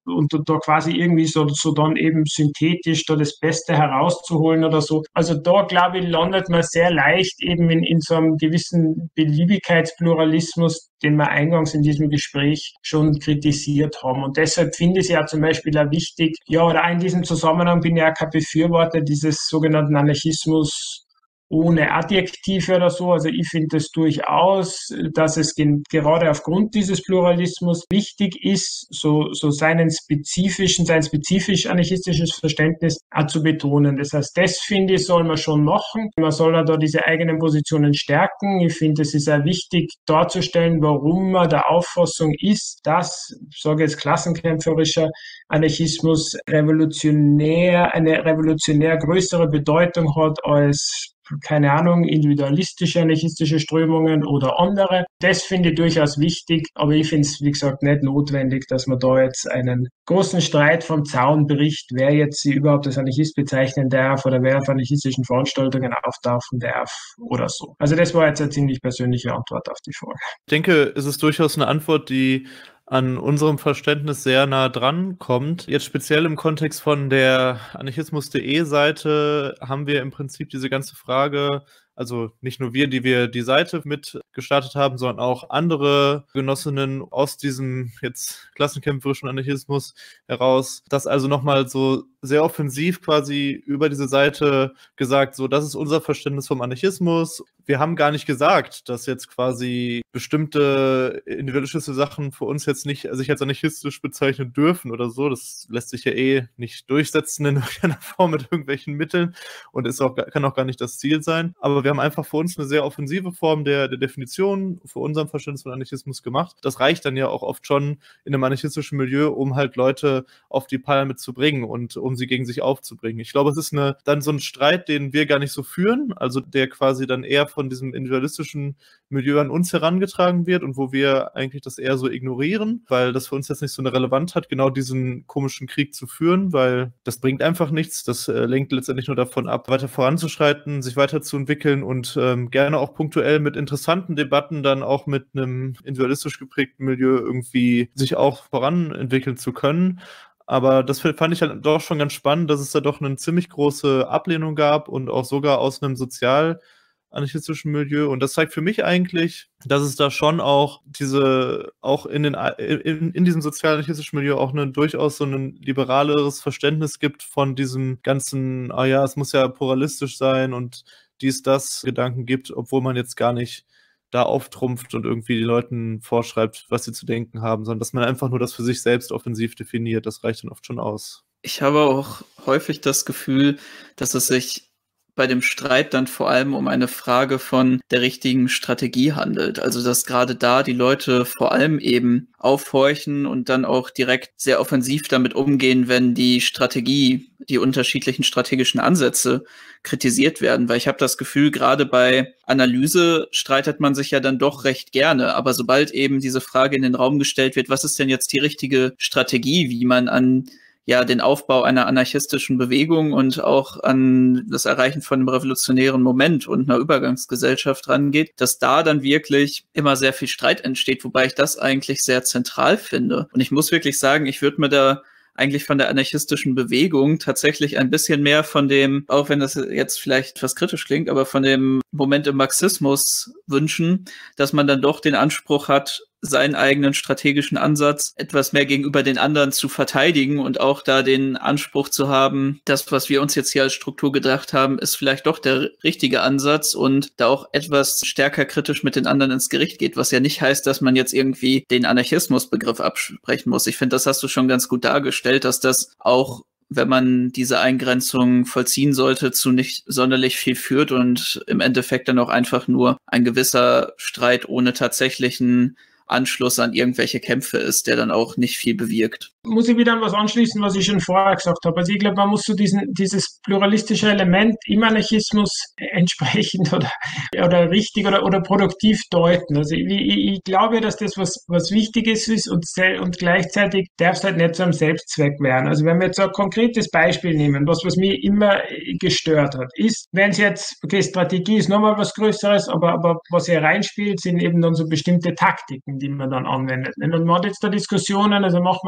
und da quasi irgendwie so, so dann eben synthetisch da das Beste herauszuholen oder so. Also da, glaube ich, landet man sehr leicht eben in, in so einem gewissen Beliebigkeitspluralismus, den wir eingangs in diesem Gespräch schon kritisiert haben. Und deshalb finde ich es ja zum Beispiel auch wichtig, ja, oder in diesem Zusammenhang bin ich ja kein Befürworter dieses sogenannten Anarchismus ohne Adjektive oder so. Also ich finde es durchaus, dass es gen- gerade aufgrund dieses Pluralismus wichtig ist, so, so seinen spezifischen, sein spezifisch anarchistisches Verständnis auch zu betonen. Das heißt, das finde ich, soll man schon machen. Man soll ja da diese eigenen Positionen stärken. Ich finde, es ist auch wichtig darzustellen, warum man der Auffassung ist, dass, ich sage jetzt klassenkämpferischer Anarchismus revolutionär, eine revolutionär größere Bedeutung hat als keine Ahnung, individualistische, anarchistische Strömungen oder andere. Das finde ich durchaus wichtig, aber ich finde es, wie gesagt, nicht notwendig, dass man da jetzt einen großen Streit vom Zaun bricht, wer jetzt sie überhaupt als Anarchist bezeichnen darf oder wer auf anarchistischen Veranstaltungen auftauchen darf oder so. Also das war jetzt eine ziemlich persönliche Antwort auf die Frage. Ich denke, es ist durchaus eine Antwort, die an unserem Verständnis sehr nah dran kommt. Jetzt speziell im Kontext von der Anarchismus punkt de Seite haben wir im Prinzip diese ganze Frage, also nicht nur wir, die wir die Seite mit gestartet haben, sondern auch andere Genossinnen aus diesem jetzt klassenkämpferischen Anarchismus heraus, das also nochmal so sehr offensiv quasi über diese Seite gesagt, so, das ist unser Verständnis vom Anarchismus. Wir haben gar nicht gesagt, dass jetzt quasi bestimmte individualistische Sachen für uns jetzt nicht sich als anarchistisch bezeichnen dürfen oder so. Das lässt sich ja eh nicht durchsetzen in irgendeiner Form mit irgendwelchen Mitteln und ist auch, kann auch gar nicht das Ziel sein. Aber wir haben einfach für uns eine sehr offensive Form der, der Definition für unserem Verständnis von Anarchismus gemacht. Das reicht dann ja auch oft schon in einem anarchistischen Milieu, um halt Leute auf die Palme zu bringen und um sie gegen sich aufzubringen. Ich glaube, es ist eine, dann so ein Streit, den wir gar nicht so führen, also der quasi dann eher von diesem individualistischen Milieu an uns herangetragen wird und wo wir eigentlich das eher so ignorieren, weil das für uns jetzt nicht so eine Relevanz hat, genau diesen komischen Krieg zu führen, weil das bringt einfach nichts. Das äh, lenkt letztendlich nur davon ab, weiter voranzuschreiten, sich weiterzuentwickeln und ähm, gerne auch punktuell mit interessanten Debatten dann auch mit einem individualistisch geprägten Milieu irgendwie sich auch voranentwickeln zu können. Aber das fand ich halt doch schon ganz spannend, dass es da doch eine ziemlich große Ablehnung gab und auch sogar aus einem sozial-anarchistischen Milieu. Und das zeigt für mich eigentlich, dass es da schon auch diese, auch in, den, in, in diesem sozial-anarchistischen Milieu auch eine, durchaus so ein liberaleres Verständnis gibt von diesem ganzen, ah ja, es muss ja pluralistisch sein und dies, das Gedanken gibt, obwohl man jetzt gar nicht da auftrumpft und irgendwie den Leuten vorschreibt, was sie zu denken haben, sondern dass man einfach nur das für sich selbst offensiv definiert. Das reicht dann oft schon aus. Ich habe auch häufig das Gefühl, dass es sich bei dem Streit dann vor allem um eine Frage von der richtigen Strategie handelt. Also dass gerade da die Leute vor allem eben aufhorchen und dann auch direkt sehr offensiv damit umgehen, wenn die Strategie, die unterschiedlichen strategischen Ansätze kritisiert werden. Weil ich habe das Gefühl, gerade bei Analyse streitet man sich ja dann doch recht gerne. Aber sobald eben diese Frage in den Raum gestellt wird, was ist denn jetzt die richtige Strategie, wie man an ja den Aufbau einer anarchistischen Bewegung und auch an das Erreichen von einem revolutionären Moment und einer Übergangsgesellschaft rangeht, dass da dann wirklich immer sehr viel Streit entsteht, wobei ich das eigentlich sehr zentral finde. Und ich muss wirklich sagen, ich würde mir da eigentlich von der anarchistischen Bewegung tatsächlich ein bisschen mehr von dem, auch wenn das jetzt vielleicht etwas kritisch klingt, aber von dem Moment im Marxismus wünschen, dass man dann doch den Anspruch hat, seinen eigenen strategischen Ansatz etwas mehr gegenüber den anderen zu verteidigen und auch da den Anspruch zu haben, das, was wir uns jetzt hier als Struktur gedacht haben, ist vielleicht doch der richtige Ansatz und da auch etwas stärker kritisch mit den anderen ins Gericht geht, was ja nicht heißt, dass man jetzt irgendwie den Anarchismusbegriff absprechen muss. Ich finde, das hast du schon ganz gut dargestellt, dass das auch, wenn man diese Eingrenzung vollziehen sollte, zu nicht sonderlich viel führt und im Endeffekt dann auch einfach nur ein gewisser Streit ohne tatsächlichen Anschluss an irgendwelche Kämpfe ist, der dann auch nicht viel bewirkt. Muss ich wieder an was anschließen, was ich schon vorher gesagt habe. Also ich glaube, man muss so diesen, dieses pluralistische Element im Anarchismus entsprechend oder, oder richtig oder, oder produktiv deuten. Also ich, ich, ich glaube, dass das was, was Wichtiges ist und, und gleichzeitig darf es halt nicht zu einem Selbstzweck werden. Also wenn wir jetzt so ein konkretes Beispiel nehmen, was, was mich immer gestört hat, ist, wenn es jetzt, okay, Strategie ist nochmal was Größeres, aber, aber was hier reinspielt, sind eben dann so bestimmte Taktiken, die man dann anwendet. Und man hat jetzt da Diskussionen, also machen wir es jetzt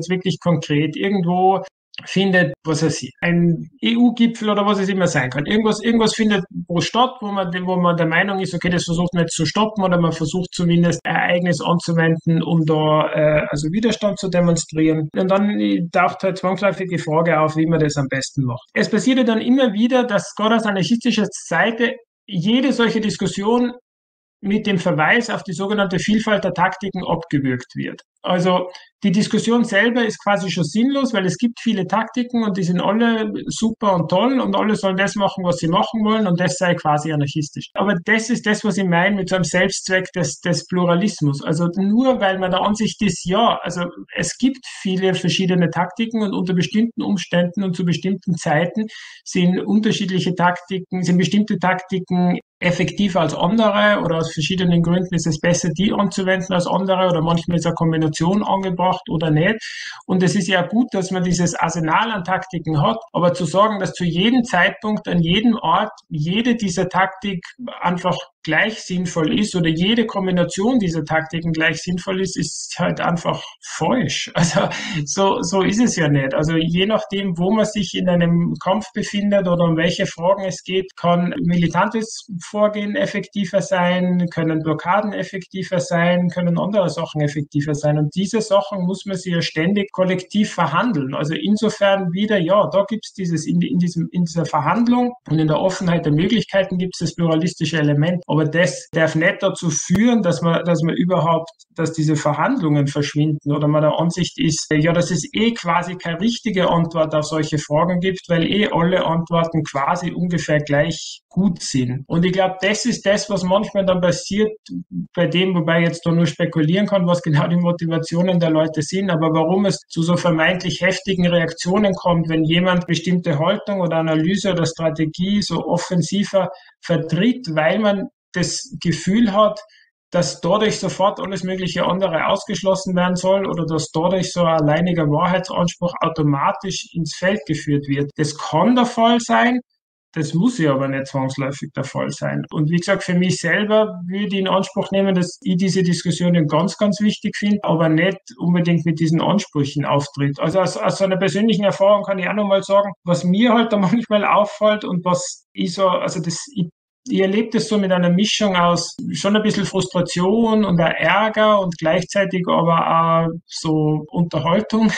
jetzt wirklich konkret. Irgendwo findet, was weiß ich, ein E U-Gipfel oder was es immer sein kann. Irgendwas, irgendwas findet wo statt, wo man, wo man der Meinung ist, okay, das versucht man jetzt zu stoppen oder man versucht zumindest ein Ereignis anzuwenden, um da äh, also Widerstand zu demonstrieren. Und dann taucht halt zwangsläufig die Frage auf, wie man das am besten macht. Es passiert ja dann immer wieder, dass gerade aus anarchistischer Seite jede solche Diskussion mit dem Verweis auf die sogenannte Vielfalt der Taktiken abgewürgt wird. Also die Diskussion selber ist quasi schon sinnlos, weil es gibt viele Taktiken und die sind alle super und toll und alle sollen das machen, was sie machen wollen und das sei quasi anarchistisch. Aber das ist das, was ich meine mit so einem Selbstzweck des, des Pluralismus. Also nur weil man der Ansicht ist, ja, also es gibt viele verschiedene Taktiken und unter bestimmten Umständen und zu bestimmten Zeiten sind unterschiedliche Taktiken, sind bestimmte Taktiken effektiver als andere oder aus verschiedenen Gründen ist es besser, die anzuwenden als andere oder manchmal ist eine Kombination angebracht oder nicht. Und es ist ja gut, dass man dieses Arsenal an Taktiken hat, aber zu sagen, dass zu jedem Zeitpunkt, an jedem Ort, jede dieser Taktik einfach gleich sinnvoll ist oder jede Kombination dieser Taktiken gleich sinnvoll ist, ist halt einfach falsch. Also so, so ist es ja nicht. Also je nachdem, wo man sich in einem Kampf befindet oder um welche Fragen es geht, kann militantes Vorgehen effektiver sein, können Blockaden effektiver sein, können andere Sachen effektiver sein. Und diese Sachen muss man sich ja ständig kollektiv verhandeln. Also insofern wieder, ja, da gibt es dieses, in, in, diesem, in dieser Verhandlung und in der Offenheit der Möglichkeiten gibt es das pluralistische Element. Aber das darf nicht dazu führen, dass man, dass man überhaupt, dass diese Verhandlungen verschwinden oder man der Ansicht ist, ja, dass es eh quasi keine richtige Antwort auf solche Fragen gibt, weil eh alle Antworten quasi ungefähr gleich gut sind. Und ich glaube, das ist das, was manchmal dann passiert bei dem, wobei ich jetzt da nur spekulieren kann, was genau die Motivationen der Leute sind, aber warum es zu so vermeintlich heftigen Reaktionen kommt, wenn jemand bestimmte Haltung oder Analyse oder Strategie so offensiver vertritt, weil man das Gefühl hat, dass dadurch sofort alles mögliche andere ausgeschlossen werden soll oder dass dadurch so ein alleiniger Wahrheitsanspruch automatisch ins Feld geführt wird. Das kann der Fall sein, das muss ja aber nicht zwangsläufig der Fall sein. Und wie gesagt, für mich selber würde ich in Anspruch nehmen, dass ich diese Diskussionen ganz, ganz wichtig finde, aber nicht unbedingt mit diesen Ansprüchen auftritt. Also aus, aus so einer persönlichen Erfahrung kann ich auch nochmal sagen, was mir halt da manchmal auffällt und was ich so, also das, ich Ich erlebe das so mit einer Mischung aus schon ein bisschen Frustration und auch Ärger und gleichzeitig aber auch so Unterhaltung.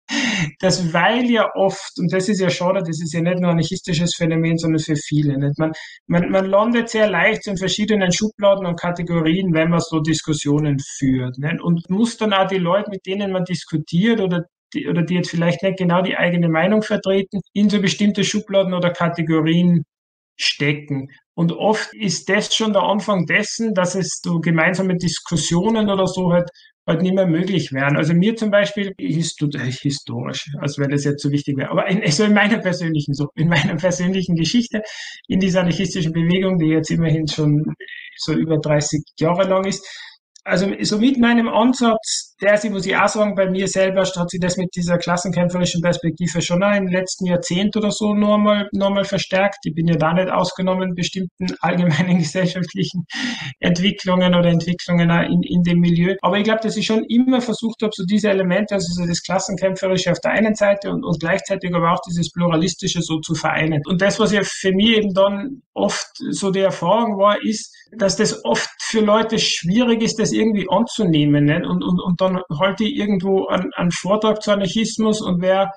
Das, weil ja oft, und das ist ja schade, das ist ja nicht nur ein anarchistisches Phänomen, sondern für viele. Nicht? Man, man, man landet sehr leicht in verschiedenen Schubladen und Kategorien, wenn man so Diskussionen führt. Nicht? Und muss dann auch die Leute, mit denen man diskutiert oder die, oder die jetzt vielleicht nicht genau die eigene Meinung vertreten, in so bestimmte Schubladen oder Kategorien stecken. Und oft ist das schon der Anfang dessen, dass es so gemeinsame Diskussionen oder so halt, halt nicht mehr möglich wären. Also mir zum Beispiel, historisch, als wenn das jetzt so wichtig wäre, aber in, also in meiner persönlichen, so, in meiner persönlichen Geschichte, in dieser anarchistischen Bewegung, die jetzt immerhin schon so über dreißig Jahre lang ist, also so mit meinem Ansatz, der sie, muss ich auch sagen, bei mir selber hat sich das mit dieser klassenkämpferischen Perspektive schon im letzten Jahrzehnt oder so nochmal noch mal verstärkt. Ich bin ja da nicht ausgenommen, bestimmten allgemeinen gesellschaftlichen Entwicklungen oder Entwicklungen in, in dem Milieu. Aber ich glaube, dass ich schon immer versucht habe, so diese Elemente, also so das Klassenkämpferische auf der einen Seite und, und gleichzeitig aber auch dieses Pluralistische so zu vereinen. Und das, was ja für mich eben dann oft so die Erfahrung war, ist, dass das oft für Leute schwierig ist, das irgendwie anzunehmen. Ne? Und, und, und dann halte ich irgendwo einen, einen Vortrag zu Anarchismus und wer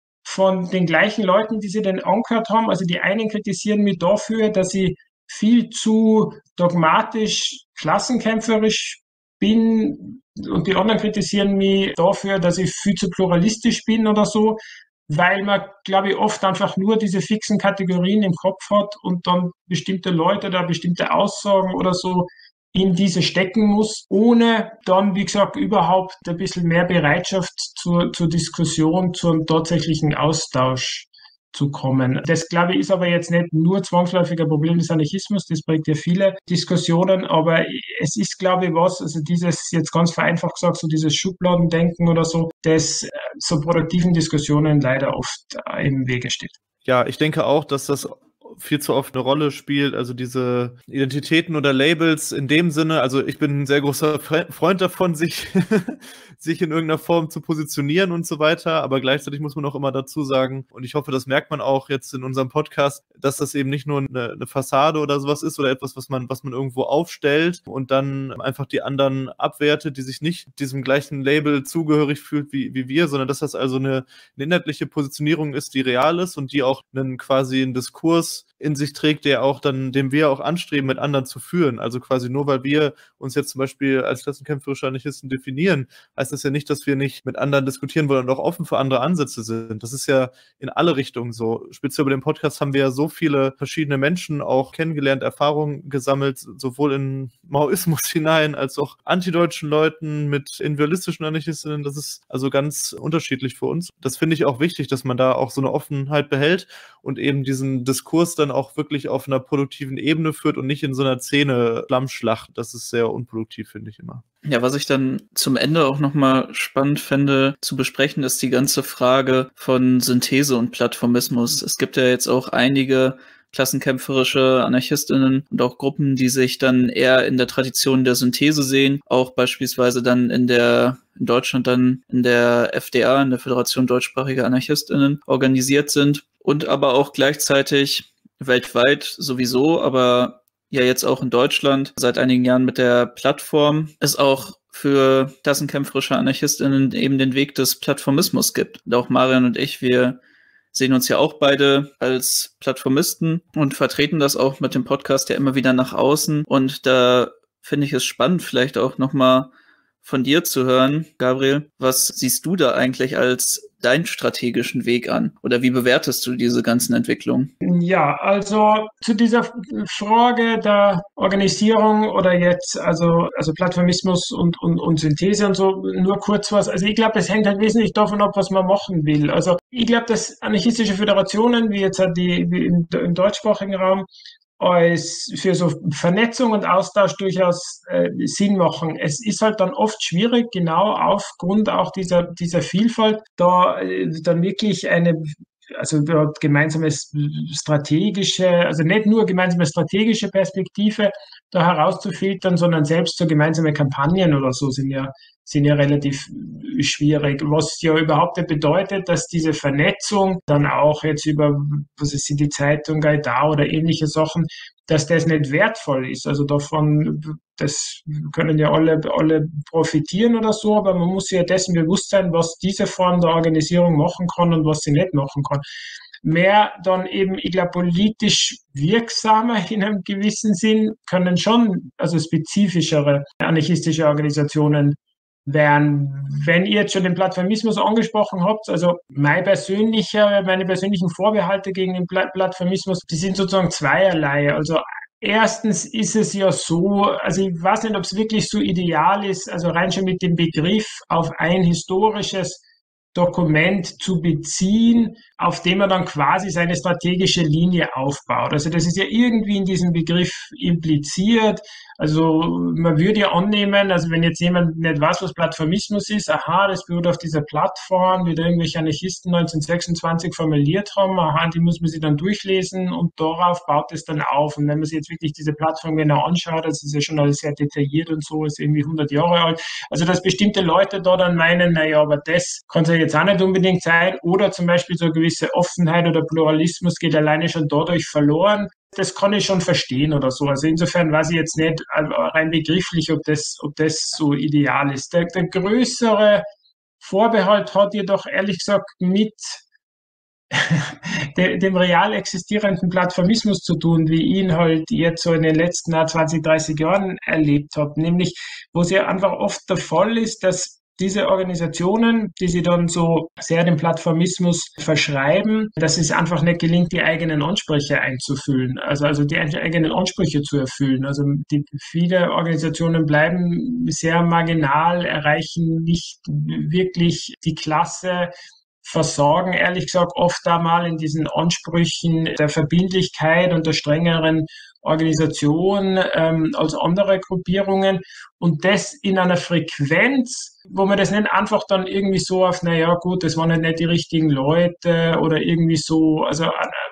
von den gleichen Leuten, die sie denn angehört haben, also die einen kritisieren mich dafür, dass ich viel zu dogmatisch, klassenkämpferisch bin und die anderen kritisieren mich dafür, dass ich viel zu pluralistisch bin oder so, weil man, glaube ich, oft einfach nur diese fixen Kategorien im Kopf hat und dann bestimmte Leute oder bestimmte Aussagen oder so in diese stecken muss, ohne dann, wie gesagt, überhaupt ein bisschen mehr Bereitschaft zur, zur Diskussion, zum tatsächlichen Austausch zu kommen. Das, glaube ich, ist aber jetzt nicht nur zwangsläufig ein Problem des Anarchismus, das bringt ja viele Diskussionen, aber es ist, glaube ich, was, also dieses, jetzt ganz vereinfacht gesagt, so dieses Schubladendenken oder so, das so produktiven Diskussionen leider oft im Wege steht. Ja, ich denke auch, dass das viel zu oft eine Rolle spielt, also diese Identitäten oder Labels in dem Sinne, also ich bin ein sehr großer Freund davon, sich, sich in irgendeiner Form zu positionieren und so weiter, aber gleichzeitig muss man auch immer dazu sagen, und ich hoffe, das merkt man auch jetzt in unserem Podcast, dass das eben nicht nur eine, eine Fassade oder sowas ist oder etwas, was man, was man irgendwo aufstellt und dann einfach die anderen abwertet, die sich nicht diesem gleichen Label zugehörig fühlt wie, wie wir, sondern dass das also eine, eine inhaltliche Positionierung ist, die real ist und die auch einen quasi einen Diskurs in sich trägt, der auch dann, dem wir auch anstreben, mit anderen zu führen. Also quasi nur, weil wir uns jetzt zum Beispiel als klassenkämpferische Anarchisten definieren, heißt das ja nicht, dass wir nicht mit anderen diskutieren wollen und auch offen für andere Ansätze sind. Das ist ja in alle Richtungen so. Speziell bei dem Podcast haben wir ja so viele verschiedene Menschen auch kennengelernt, Erfahrungen gesammelt, sowohl in Maoismus hinein, als auch antideutschen Leuten mit individualistischen Anarchistinnen. Das ist also ganz unterschiedlich für uns. Das finde ich auch wichtig, dass man da auch so eine Offenheit behält und eben diesen Diskurs dann auch wirklich auf einer produktiven Ebene führt und nicht in so einer Szene-Flammschlacht. Das ist sehr unproduktiv, finde ich immer. Ja, was ich dann zum Ende auch nochmal spannend fände zu besprechen, ist die ganze Frage von Synthese und Plattformismus. Es gibt ja jetzt auch einige klassenkämpferische AnarchistInnen und auch Gruppen, die sich dann eher in der Tradition der Synthese sehen, auch beispielsweise dann in der in Deutschland dann in der F D A, in der Föderation deutschsprachiger AnarchistInnen, organisiert sind und aber auch gleichzeitig weltweit sowieso, aber ja jetzt auch in Deutschland seit einigen Jahren mit der Plattform es auch für klassenkämpferische AnarchistInnen eben den Weg des Plattformismus gibt. Und auch Marian und ich, wir sehen uns ja auch beide als Plattformisten und vertreten das auch mit dem Podcast ja immer wieder nach außen. Und da finde ich es spannend, vielleicht auch nochmal von dir zu hören, Gabriel. Was siehst du da eigentlich als deinen strategischen Weg an? Oder wie bewertest du diese ganzen Entwicklungen? Ja, also zu dieser Frage der Organisierung oder jetzt, also, also Plattformismus und, und, und Synthese und so, nur kurz was. Also ich glaube, es hängt halt wesentlich davon ab, was man machen will. Also ich glaube, dass anarchistische Föderationen, wie jetzt halt die wie im, im deutschsprachigen Raum, als für so Vernetzung und Austausch durchaus äh, Sinn machen. Es ist halt dann oft schwierig, genau aufgrund auch dieser, dieser Vielfalt, da äh, dann wirklich eine, also gemeinsame strategische, also nicht nur gemeinsame strategische Perspektive da herauszufiltern, sondern selbst so gemeinsame Kampagnen oder so sind ja sind ja relativ schwierig, was ja überhaupt nicht bedeutet, dass diese Vernetzung dann auch jetzt über, was ist die Zeitung, Gaida oder ähnliche Sachen, dass das nicht wertvoll ist. Also davon, das können ja alle, alle profitieren oder so, aber man muss sich ja dessen bewusst sein, was diese Form der Organisierung machen kann und was sie nicht machen kann. Mehr dann eben, ich glaube, politisch wirksamer in einem gewissen Sinn können schon, also spezifischere anarchistische Organisationen wären. Wenn ihr jetzt schon den Plattformismus angesprochen habt, also mein persönlicher, meine persönlichen Vorbehalte gegen den Plattformismus, die sind sozusagen zweierlei. Also erstens ist es ja so, also ich weiß nicht, ob es wirklich so ideal ist, also rein schon mit dem Begriff auf ein historisches Dokument zu beziehen, auf dem man dann quasi seine strategische Linie aufbaut. Also das ist ja irgendwie in diesem Begriff impliziert. Also man würde ja annehmen, also wenn jetzt jemand nicht weiß, was Plattformismus ist, aha, das beruht auf dieser Plattform, wie da irgendwelche Anarchisten neunzehnhundertsechsundzwanzig formuliert haben, aha, die muss man sich dann durchlesen und darauf baut es dann auf. Und wenn man sich jetzt wirklich diese Plattform genau anschaut, das ist ja schon alles sehr detailliert und so, ist irgendwie hundert Jahre alt. Also dass bestimmte Leute da dann meinen, naja, aber das kann es ja jetzt auch nicht unbedingt sein. Oder zum Beispiel so eine gewisse Offenheit oder Pluralismus geht alleine schon dadurch verloren. Das kann ich schon verstehen oder so. Also insofern weiß ich jetzt nicht rein begrifflich, ob das, ob das so ideal ist. Der, der größere Vorbehalt hat jedoch ehrlich gesagt mit dem real existierenden Plattformismus zu tun, wie ich ihn halt jetzt so in den letzten zwanzig, dreißig Jahren erlebt habe. Nämlich, wo es ja einfach oft der Fall ist, dass diese Organisationen, die sie dann so sehr dem Plattformismus verschreiben, dass es einfach nicht gelingt, die eigenen Ansprüche einzufüllen, also, also die eigenen Ansprüche zu erfüllen. Also die, viele Organisationen bleiben sehr marginal, erreichen nicht wirklich die Klasse, versorgen, ehrlich gesagt, oft einmal in diesen Ansprüchen der Verbindlichkeit und der strengeren Organisation ähm, als andere Gruppierungen und das in einer Frequenz, wo man das nicht einfach dann irgendwie so auf, naja gut, das waren halt nicht die richtigen Leute oder irgendwie so, also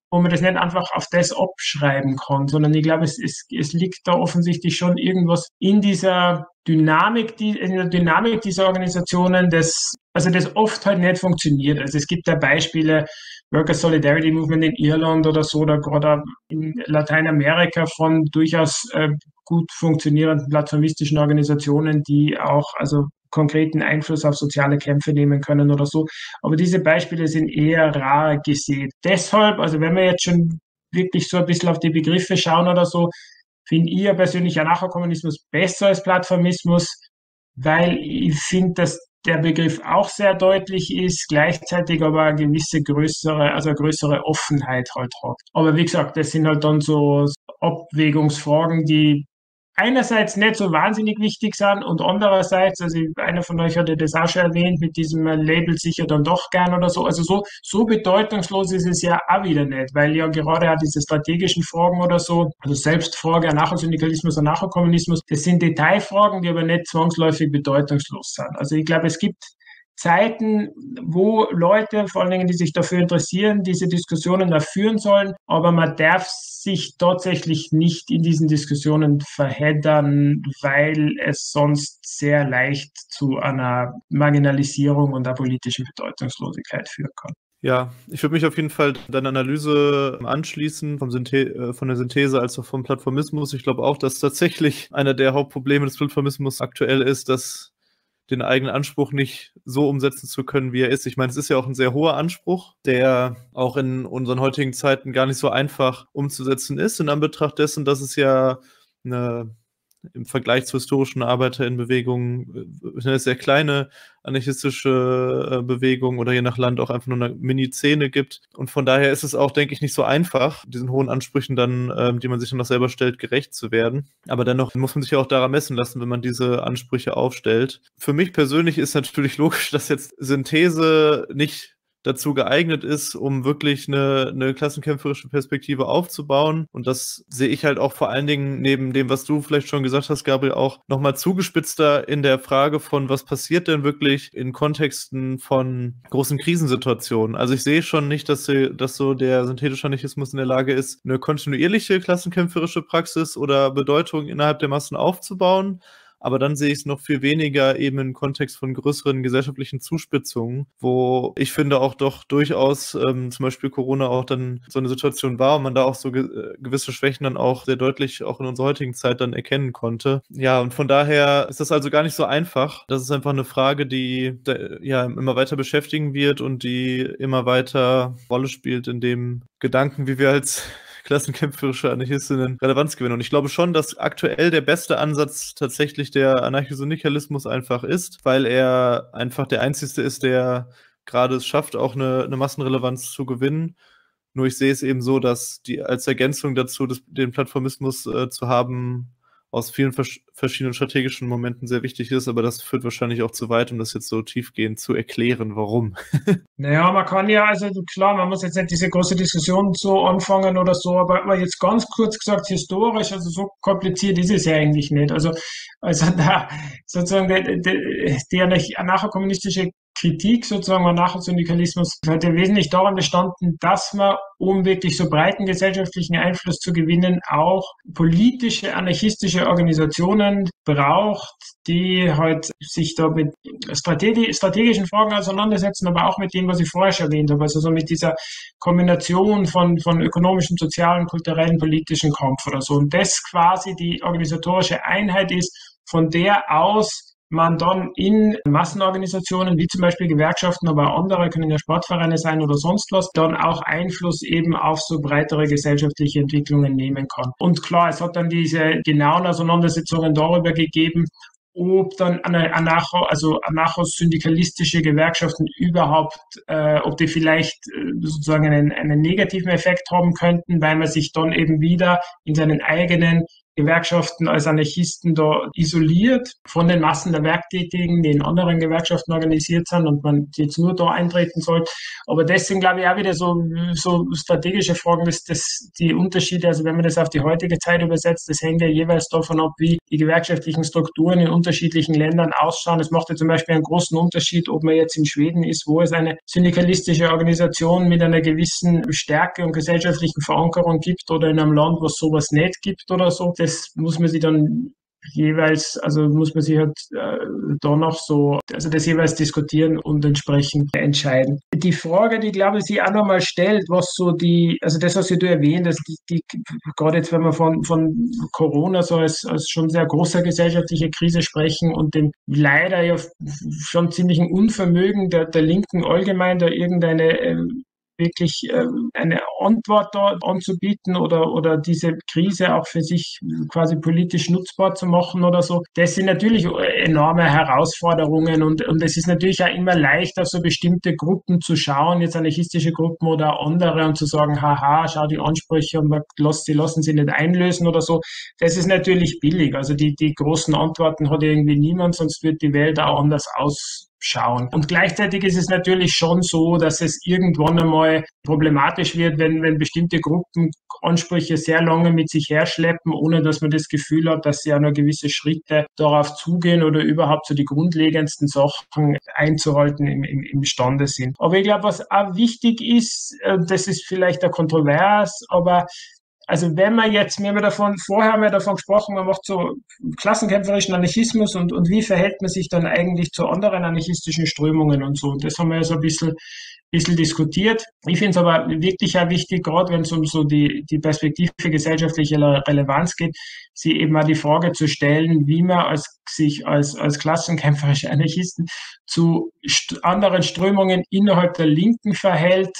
wo man das nicht einfach auf das abschreiben kann, sondern ich glaube, es, es, es liegt da offensichtlich schon irgendwas in dieser Dynamik, die, in der Dynamik dieser Organisationen, das, also das oft halt nicht funktioniert. Also es gibt da Beispiele, Worker Solidarity Movement in Irland oder so, oder gerade in Lateinamerika von durchaus äh, gut funktionierenden plattformistischen Organisationen, die auch also konkreten Einfluss auf soziale Kämpfe nehmen können oder so. Aber diese Beispiele sind eher rar gesehen. Deshalb, also wenn wir jetzt schon wirklich so ein bisschen auf die Begriffe schauen oder so, finde ich ja persönlich Anarchokommunismus besser als Plattformismus, weil ich finde, dass der Begriff auch sehr deutlich ist, gleichzeitig aber eine gewisse größere, also eine größere Offenheit halt hat. Aber wie gesagt, das sind halt dann so Abwägungsfragen, die einerseits nicht so wahnsinnig wichtig sind und andererseits, also einer von euch hatte das auch schon erwähnt, mit diesem Label sicher dann doch gern oder so, also so, so bedeutungslos ist es ja auch wieder nicht, weil ja gerade auch diese strategischen Fragen oder so, also Selbstfrage, Anarchosyndikalismus, Anarchokommunismus, das sind Detailfragen, die aber nicht zwangsläufig bedeutungslos sind. Also ich glaube, es gibt Zeiten, wo Leute, vor allen Dingen, die sich dafür interessieren, diese Diskussionen da führen sollen, aber man darf sich tatsächlich nicht in diesen Diskussionen verheddern, weil es sonst sehr leicht zu einer Marginalisierung und einer politischen Bedeutungslosigkeit führen kann. Ja, ich würde mich auf jeden Fall deiner Analyse anschließen, vom Synthe- von der Synthese als auch vom Plattformismus. Ich glaube auch, dass tatsächlich einer der Hauptprobleme des Plattformismus aktuell ist, dass den eigenen Anspruch nicht so umsetzen zu können, wie er ist. Ich meine, es ist ja auch ein sehr hoher Anspruch, der auch in unseren heutigen Zeiten gar nicht so einfach umzusetzen ist, in Anbetracht dessen, dass es ja eine, im Vergleich zur historischen Arbeiterinnenbewegung eine sehr kleine anarchistische Bewegung oder je nach Land auch einfach nur eine Mini-Szene gibt. Und von daher ist es auch, denke ich, nicht so einfach, diesen hohen Ansprüchen dann, ähm, die man sich dann noch selber stellt, gerecht zu werden. Aber dennoch muss man sich ja auch daran messen lassen, wenn man diese Ansprüche aufstellt. Für mich persönlich ist natürlich logisch, dass jetzt Synthese nicht dazu geeignet ist, um wirklich eine, eine klassenkämpferische Perspektive aufzubauen. Und das sehe ich halt auch vor allen Dingen neben dem, was du vielleicht schon gesagt hast, Gabriel, auch nochmal zugespitzter in der Frage von, was passiert denn wirklich in Kontexten von großen Krisensituationen. Also ich sehe schon nicht, dass, sie, dass so der synthetische Anarchismus in der Lage ist, eine kontinuierliche klassenkämpferische Praxis oder Bedeutung innerhalb der Massen aufzubauen. Aber dann sehe ich es noch viel weniger eben im Kontext von größeren gesellschaftlichen Zuspitzungen, wo ich finde auch doch durchaus ähm, zum Beispiel Corona auch dann so eine Situation war und man da auch so ge- gewisse Schwächen dann auch sehr deutlich auch in unserer heutigen Zeit dann erkennen konnte. Ja, und von daher ist das also gar nicht so einfach. Das ist einfach eine Frage, die da, ja immer weiter beschäftigen wird und die immer weiter Rolle spielt in dem Gedanken, wie wir als klassenkämpferische Anarchistinnen Relevanz gewinnen. Und ich glaube schon, dass aktuell der beste Ansatz tatsächlich der Anarchosyndikalismus einfach ist, weil er einfach der einzige ist, der gerade es schafft, auch eine, eine Massenrelevanz zu gewinnen. Nur ich sehe es eben so, dass die als Ergänzung dazu, das, den Plattformismus äh, zu haben, aus vielen vers- verschiedenen strategischen Momenten sehr wichtig ist, aber das führt wahrscheinlich auch zu weit, um das jetzt so tiefgehend zu erklären, warum. Naja, man kann ja, also klar, man muss jetzt nicht diese große Diskussion so anfangen oder so, aber, aber jetzt ganz kurz gesagt, historisch, also so kompliziert ist es ja eigentlich nicht. Also, also da sozusagen die, die, die anarchokommunistische Kritik sozusagen am Anarchosyndikalismus hat ja wesentlich daran bestanden, dass man, um wirklich so breiten gesellschaftlichen Einfluss zu gewinnen, auch politische, anarchistische Organisationen braucht, die halt sich da mit Strategi- strategischen Fragen auseinandersetzen, aber auch mit dem, was ich vorher schon erwähnt habe, also so mit dieser Kombination von, von ökonomischem, sozialen, kulturellen, politischen Kampf oder so. Und das quasi die organisatorische Einheit ist, von der aus man dann in Massenorganisationen, wie zum Beispiel Gewerkschaften, aber auch andere, können ja Sportvereine sein oder sonst was, dann auch Einfluss eben auf so breitere gesellschaftliche Entwicklungen nehmen kann. Und klar, es hat dann diese genauen Auseinandersetzungen darüber gegeben, ob dann Anarcho, also anarchosyndikalistische Gewerkschaften überhaupt, äh, ob die vielleicht äh, sozusagen einen, einen negativen Effekt haben könnten, weil man sich dann eben wieder in seinen eigenen Gewerkschaften als Anarchisten da isoliert von den Massen der Werktätigen, die in anderen Gewerkschaften organisiert sind und man jetzt nur da eintreten soll. Aber deswegen glaube ich auch wieder so, so strategische Fragen, dass, dass die Unterschiede, also wenn man das auf die heutige Zeit übersetzt, das hängt ja jeweils davon ab, wie die gewerkschaftlichen Strukturen in unterschiedlichen Ländern ausschauen. Es macht ja zum Beispiel einen großen Unterschied, ob man jetzt in Schweden ist, wo es eine syndikalistische Organisation mit einer gewissen Stärke und gesellschaftlichen Verankerung gibt oder in einem Land, wo es sowas nicht gibt oder so. Das muss man sich dann jeweils, also muss man sich halt äh, da noch so, also das jeweils diskutieren und entsprechend entscheiden. Die Frage, die glaube ich sich auch nochmal stellt, was so die, also das, was du erwähnt hast, die, die, gerade jetzt, wenn wir von, von Corona so als, als schon sehr großer gesellschaftliche Krise sprechen und dem leider ja schon ziemlichen Unvermögen der, der Linken allgemein, da irgendeine äh, wirklich äh, eine Antwort da anzubieten oder, oder diese Krise auch für sich quasi politisch nutzbar zu machen oder so. Das sind natürlich enorme Herausforderungen und, und es ist natürlich auch immer leicht, auf so bestimmte Gruppen zu schauen, jetzt anarchistische Gruppen oder andere und zu sagen, haha, schau die Ansprüche und man lässt sie, lassen sie nicht einlösen oder so. Das ist natürlich billig. Also die, die großen Antworten hat irgendwie niemand, sonst wird die Welt auch anders aus schauen. Und gleichzeitig ist es natürlich schon so, dass es irgendwann einmal problematisch wird, wenn, wenn bestimmte Gruppen Ansprüche sehr lange mit sich herschleppen, ohne dass man das Gefühl hat, dass sie auch noch gewisse Schritte darauf zugehen oder überhaupt so die grundlegendsten Sachen einzuhalten im, im, imstande sind. Aber ich glaube, was auch wichtig ist, das ist vielleicht ein kontrovers, aber also wenn man jetzt, wir haben ja davon, vorher haben wir davon gesprochen, man macht so klassenkämpferischen Anarchismus und, und wie verhält man sich dann eigentlich zu anderen anarchistischen Strömungen und so. Und das haben wir ja so ein bisschen, bisschen diskutiert. Ich finde es aber wirklich auch wichtig, gerade wenn es um so die, die Perspektive gesellschaftliche Relevanz geht, sie eben mal die Frage zu stellen, wie man als, sich als, als klassenkämpferische Anarchisten zu st- anderen Strömungen innerhalb der Linken verhält,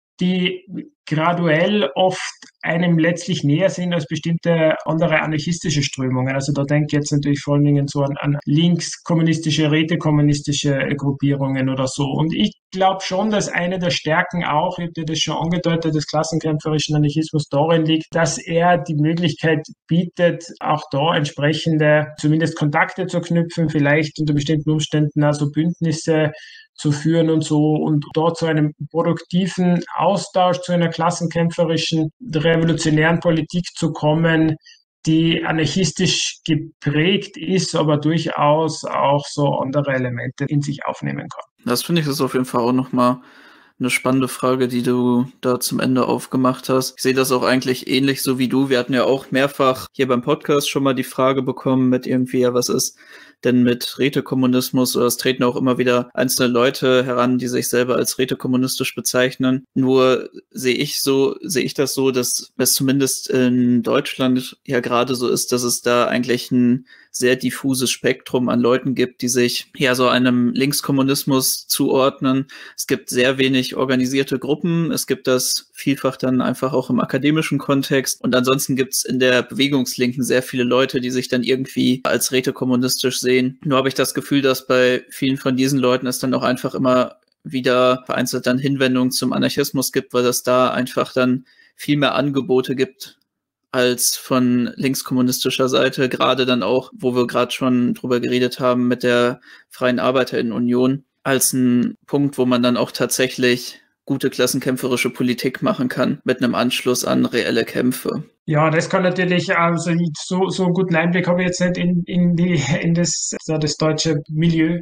die graduell oft einem letztlich näher sind als bestimmte andere anarchistische Strömungen. Also da denke ich jetzt natürlich vor allen Dingen so an, an linkskommunistische, rätekommunistische Gruppierungen oder so. Und ich glaube schon, dass eine der Stärken auch, ich habe dir das schon angedeutet, des klassenkämpferischen Anarchismus darin liegt, dass er die Möglichkeit bietet, auch da entsprechende, zumindest Kontakte zu knüpfen, vielleicht unter bestimmten Umständen also Bündnisse zu führen und so und dort zu einem produktiven Austausch, zu einer klassenkämpferischen, revolutionären Politik zu kommen, die anarchistisch geprägt ist, aber durchaus auch so andere Elemente in sich aufnehmen kann. Das finde ich ist auf jeden Fall auch nochmal eine spannende Frage, die du da zum Ende aufgemacht hast. Ich sehe das auch eigentlich ähnlich so wie du. Wir hatten ja auch mehrfach hier beim Podcast schon mal die Frage bekommen mit irgendwie, ja, was ist denn mit Rätekommunismus, oder es treten auch immer wieder einzelne Leute heran, die sich selber als rätekommunistisch bezeichnen. Nur sehe ich so, sehe ich das so, dass es zumindest in Deutschland ja gerade so ist, dass es da eigentlich ein sehr diffuses Spektrum an Leuten gibt, die sich ja so einem Linkskommunismus zuordnen. Es gibt sehr wenig organisierte Gruppen. Es gibt das vielfach dann einfach auch im akademischen Kontext. Und ansonsten gibt es in der Bewegungslinken sehr viele Leute, die sich dann irgendwie als rätekommunistisch sehen. Nur habe ich das Gefühl, dass bei vielen von diesen Leuten es dann auch einfach immer wieder vereinzelt dann Hinwendungen zum Anarchismus gibt, weil es da einfach dann viel mehr Angebote gibt als von linkskommunistischer Seite, gerade dann auch, wo wir gerade schon drüber geredet haben mit der Freien Arbeiterinnenunion, als ein Punkt, wo man dann auch tatsächlich gute klassenkämpferische Politik machen kann, mit einem Anschluss an reelle Kämpfe. Ja, das kann natürlich, also so, so einen guten Einblick habe ich jetzt nicht in, in die, in das, das deutsche Milieu,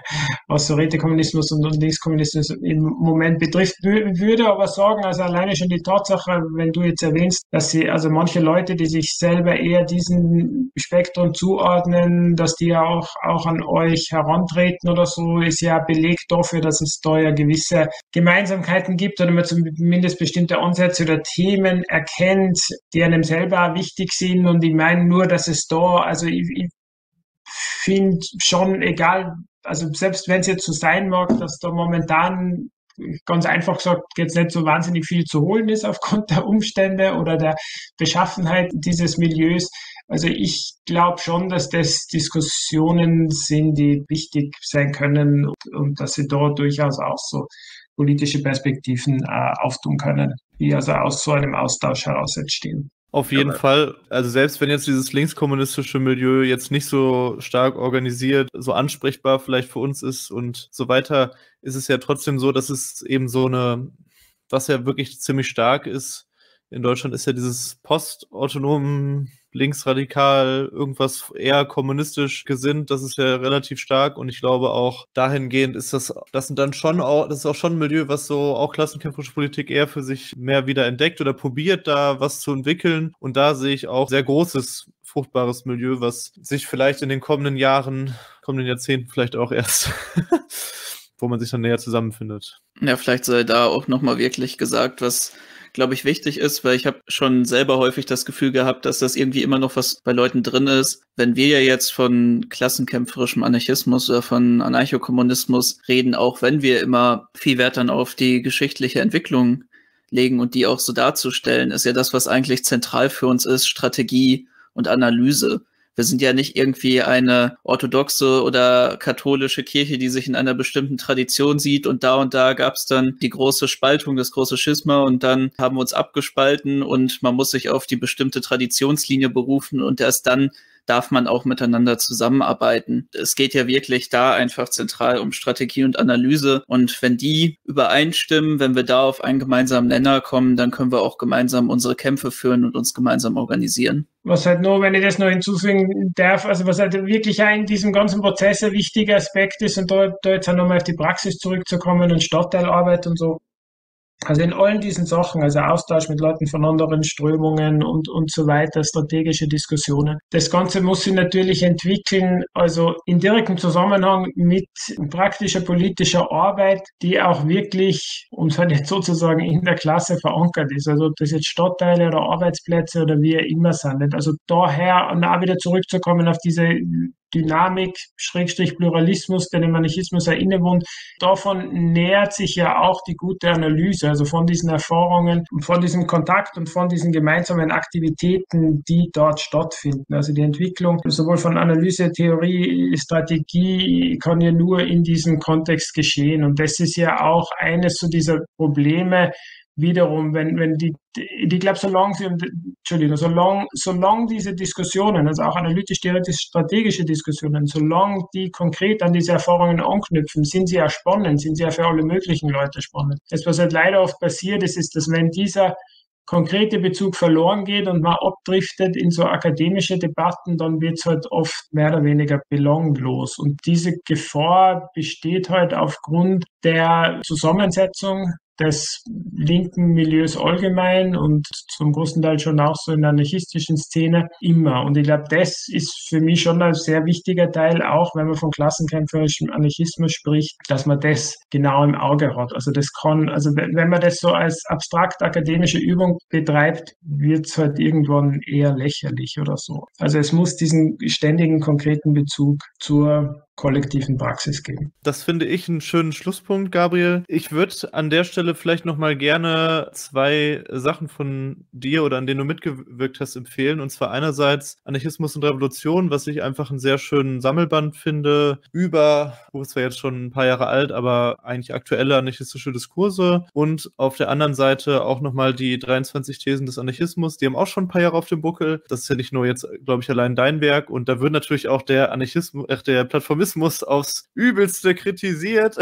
was so Rätekommunismus und, und Linkskommunismus im Moment betrifft, würde aber sagen, also alleine schon die Tatsache, wenn du jetzt erwähnst, dass sie, also manche Leute, die sich selber eher diesem Spektrum zuordnen, dass die ja auch, auch an euch herantreten oder so, ist ja Beleg dafür, dass es da ja gewisse Gemeinsamkeiten gibt oder man zumindest bestimmte Ansätze oder Themen erkennt, die einem selber wichtig sind und ich meine nur, dass es da, also ich, ich finde schon egal, also selbst wenn es jetzt so sein mag, dass da momentan ganz einfach gesagt jetzt nicht so wahnsinnig viel zu holen ist aufgrund der Umstände oder der Beschaffenheit dieses Milieus. Also ich glaube schon, dass das Diskussionen sind, die wichtig sein können und, und dass sie da durchaus auch so politische Perspektiven äh, auftun können, die also aus so einem Austausch heraus entstehen. Auf jeden Aber Fall. Also selbst wenn jetzt dieses linkskommunistische Milieu jetzt nicht so stark organisiert, so ansprechbar vielleicht für uns ist und so weiter, ist es ja trotzdem so, dass es eben so eine, was ja wirklich ziemlich stark ist in Deutschland, ist ja dieses postautonomen linksradikal, irgendwas eher kommunistisch gesinnt, das ist ja relativ stark und ich glaube auch dahingehend ist das, das sind dann schon auch, das ist auch schon ein Milieu, was so auch klassenkämpferische Politik eher für sich mehr wieder entdeckt oder probiert, da was zu entwickeln und da sehe ich auch sehr großes, fruchtbares Milieu, was sich vielleicht in den kommenden Jahren, kommenden Jahrzehnten vielleicht auch erst wo man sich dann näher zusammenfindet. Ja, vielleicht sei da auch nochmal wirklich gesagt, was, glaube ich, wichtig ist, weil ich habe schon selber häufig das Gefühl gehabt, dass das irgendwie immer noch was bei Leuten drin ist. Wenn wir ja jetzt von klassenkämpferischem Anarchismus oder von Anarchokommunismus reden, auch wenn wir immer viel Wert dann auf die geschichtliche Entwicklung legen und die auch so darzustellen, ist ja das, was eigentlich zentral für uns ist, Strategie und Analyse. Wir sind ja nicht irgendwie eine orthodoxe oder katholische Kirche, die sich in einer bestimmten Tradition sieht und da und da gab es dann die große Spaltung, das große Schisma und dann haben wir uns abgespalten und man muss sich auf die bestimmte Traditionslinie berufen und erst dann darf man auch miteinander zusammenarbeiten. Es geht ja wirklich da einfach zentral um Strategie und Analyse und wenn die übereinstimmen, wenn wir da auf einen gemeinsamen Nenner kommen, dann können wir auch gemeinsam unsere Kämpfe führen und uns gemeinsam organisieren. Was halt nur, wenn ich das noch hinzufügen darf, also was halt wirklich auch in diesem ganzen Prozess ein wichtiger Aspekt ist und da, da jetzt auch nochmal auf die Praxis zurückzukommen und Stadtteilarbeit und so. Also in allen diesen Sachen, also Austausch mit Leuten von anderen Strömungen und, und so weiter, strategische Diskussionen. Das Ganze muss sich natürlich entwickeln, also in direktem Zusammenhang mit praktischer politischer Arbeit, die auch wirklich, um es halt jetzt sozusagen in der Klasse verankert ist. Also ob das jetzt Stadtteile oder Arbeitsplätze oder wie immer sind. Also daher und auch wieder zurückzukommen auf diese Dynamik, Schrägstrich Pluralismus, der dem Anarchismus ja innewohnt. Davon nähert sich ja auch die gute Analyse, also von diesen Erfahrungen, von diesem Kontakt und von diesen gemeinsamen Aktivitäten, die dort stattfinden. Also die Entwicklung sowohl von Analyse, Theorie, Strategie kann ja nur in diesem Kontext geschehen. Und das ist ja auch eines so dieser Probleme, wiederum, wenn, wenn die, ich glaube, solange sie, Entschuldigung, solange, solange diese Diskussionen, also auch analytisch-theoretisch-strategische Diskussionen, solange die konkret an diese Erfahrungen anknüpfen, sind sie ja spannend, sind sie ja für alle möglichen Leute spannend. Das, was halt leider oft passiert ist, ist, dass wenn dieser konkrete Bezug verloren geht und man abdriftet in so akademische Debatten, dann wird es halt oft mehr oder weniger belanglos. Und diese Gefahr besteht halt aufgrund der Zusammensetzung des linken Milieus allgemein und zum großen Teil schon auch so in der anarchistischen Szene immer. Und ich glaube, das ist für mich schon ein sehr wichtiger Teil, auch wenn man von klassenkämpferischem Anarchismus spricht, dass man das genau im Auge hat. Also das kann, also wenn man das so als abstrakt akademische Übung betreibt, wird es halt irgendwann eher lächerlich oder so. Also es muss diesen ständigen, konkreten Bezug zur kollektiven Praxis geben. Das finde ich einen schönen Schlusspunkt, Gabriel. Ich würde an der Stelle vielleicht nochmal gerne zwei Sachen von dir oder an denen du mitgewirkt hast empfehlen. Und zwar einerseits Anarchismus und Revolution, was ich einfach einen sehr schönen Sammelband finde über, wo es zwar jetzt schon ein paar Jahre alt, aber eigentlich aktuelle anarchistische Diskurse. Und auf der anderen Seite auch nochmal die dreiundzwanzig Thesen des Anarchismus. Die haben auch schon ein paar Jahre auf dem Buckel. Das ist ja nicht nur jetzt, glaube ich, allein dein Werk. Und da wird natürlich auch der Anarchismus, äh, der Plattformismus aufs Übelste kritisiert.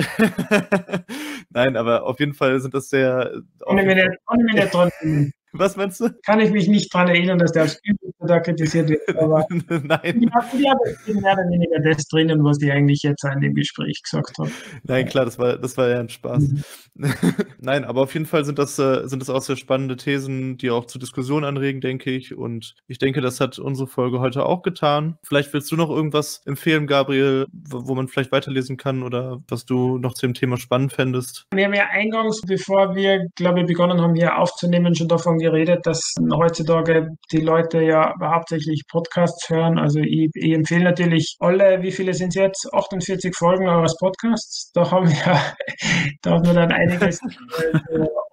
Nein, aber auf jeden Fall sind das sehr... Kann ich mir nicht dran erinnern. Was meinst du? Kann ich mich nicht dran erinnern, dass der aufs Übelste da kritisiert wird. Aber Nein. Ich habe mehr oder weniger das drinnen, was ich eigentlich jetzt in dem Gespräch gesagt habe. Nein, klar, das war, das war ja ein Spaß. Mhm. Nein, aber auf jeden Fall sind das, äh, sind das auch sehr spannende Thesen, die auch zur Diskussion anregen, denke ich. Und ich denke, das hat unsere Folge heute auch getan. Vielleicht willst du noch irgendwas empfehlen, Gabriel, wo, wo man vielleicht weiterlesen kann oder was du noch zu dem Thema spannend fändest? Wir haben ja eingangs, bevor wir, glaube ich, begonnen haben, hier aufzunehmen, schon davon geredet, dass heutzutage die Leute ja hauptsächlich Podcasts hören. Also ich, ich empfehle natürlich alle, wie viele sind es jetzt? achtundvierzig Folgen eures Podcasts. Da haben wir, da haben wir dann einiges äh,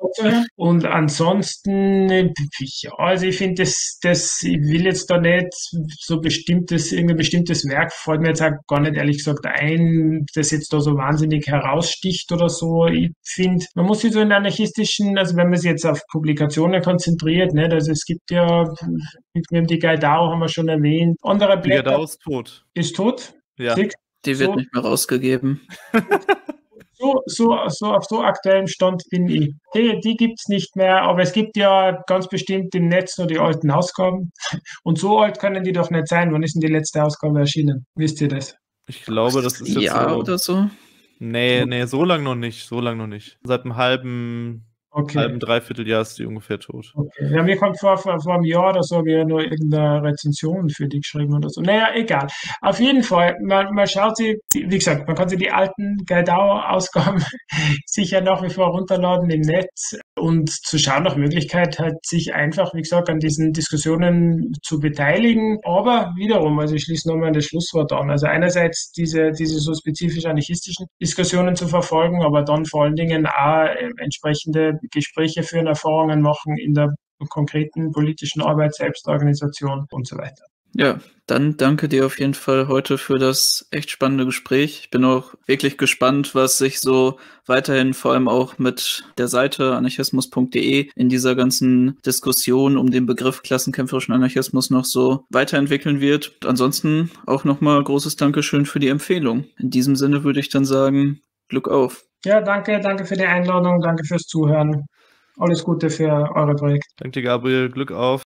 Und ansonsten, ja, also ich finde, das, das, ich will jetzt da nicht so bestimmtes, irgendein bestimmtes Werk, fällt mir jetzt auch gar nicht ehrlich gesagt ein, das jetzt da so wahnsinnig heraussticht oder so. Ich finde, man muss sich so in anarchistischen, also wenn man sich jetzt auf Publikationen konzentriert, nicht? Also es gibt ja, mit die Gaidao haben wir schon erwähnt, andere Die Blätter. Gaidao ist tot. Ist tot? Ja. Siehst? Die wird So. nicht mehr rausgegeben. So, so, so auf so aktuellem Stand bin ich. Die, die gibt's nicht mehr, aber es gibt ja ganz bestimmt im Netz nur die alten Ausgaben. Und so alt können die doch nicht sein. Wann ist denn die letzte Ausgabe erschienen? Wisst ihr das? Ich glaube, das ist jetzt Ja so. oder so? Nee, nee, so lang noch nicht. So lang noch nicht. Seit einem halben, Okay. halben Dreivierteljahr ist die ungefähr tot. Okay. Ja, mir kommt vor, vor, vor einem Jahr oder so, wir nur irgendeine Rezension für die geschrieben oder so. Naja, egal. Auf jeden Fall, man, man schaut sich, wie gesagt, man kann sich die alten Gaidao-Ausgaben sicher nach wie vor runterladen im Netz und zu schauen nach Möglichkeit halt sich einfach, wie gesagt, an diesen Diskussionen zu beteiligen. Aber wiederum, also ich schließe nochmal das Schlusswort an. Also einerseits diese, diese so spezifisch anarchistischen Diskussionen zu verfolgen, aber dann vor allen Dingen auch äh, entsprechende Gespräche führen, Erfahrungen machen in der konkreten politischen Arbeit, Selbstorganisation und so weiter. Ja, dann danke dir auf jeden Fall heute für das echt spannende Gespräch. Ich bin auch wirklich gespannt, was sich so weiterhin vor allem auch mit der Seite anarchismus punkt de in dieser ganzen Diskussion um den Begriff klassenkämpferischen Anarchismus noch so weiterentwickeln wird. Und ansonsten auch nochmal großes Dankeschön für die Empfehlung. In diesem Sinne würde ich dann sagen, Glück auf. Ja, danke, danke für die Einladung, danke fürs Zuhören. Alles Gute für eure Projekte. Danke dir, Gabriel. Glück auf.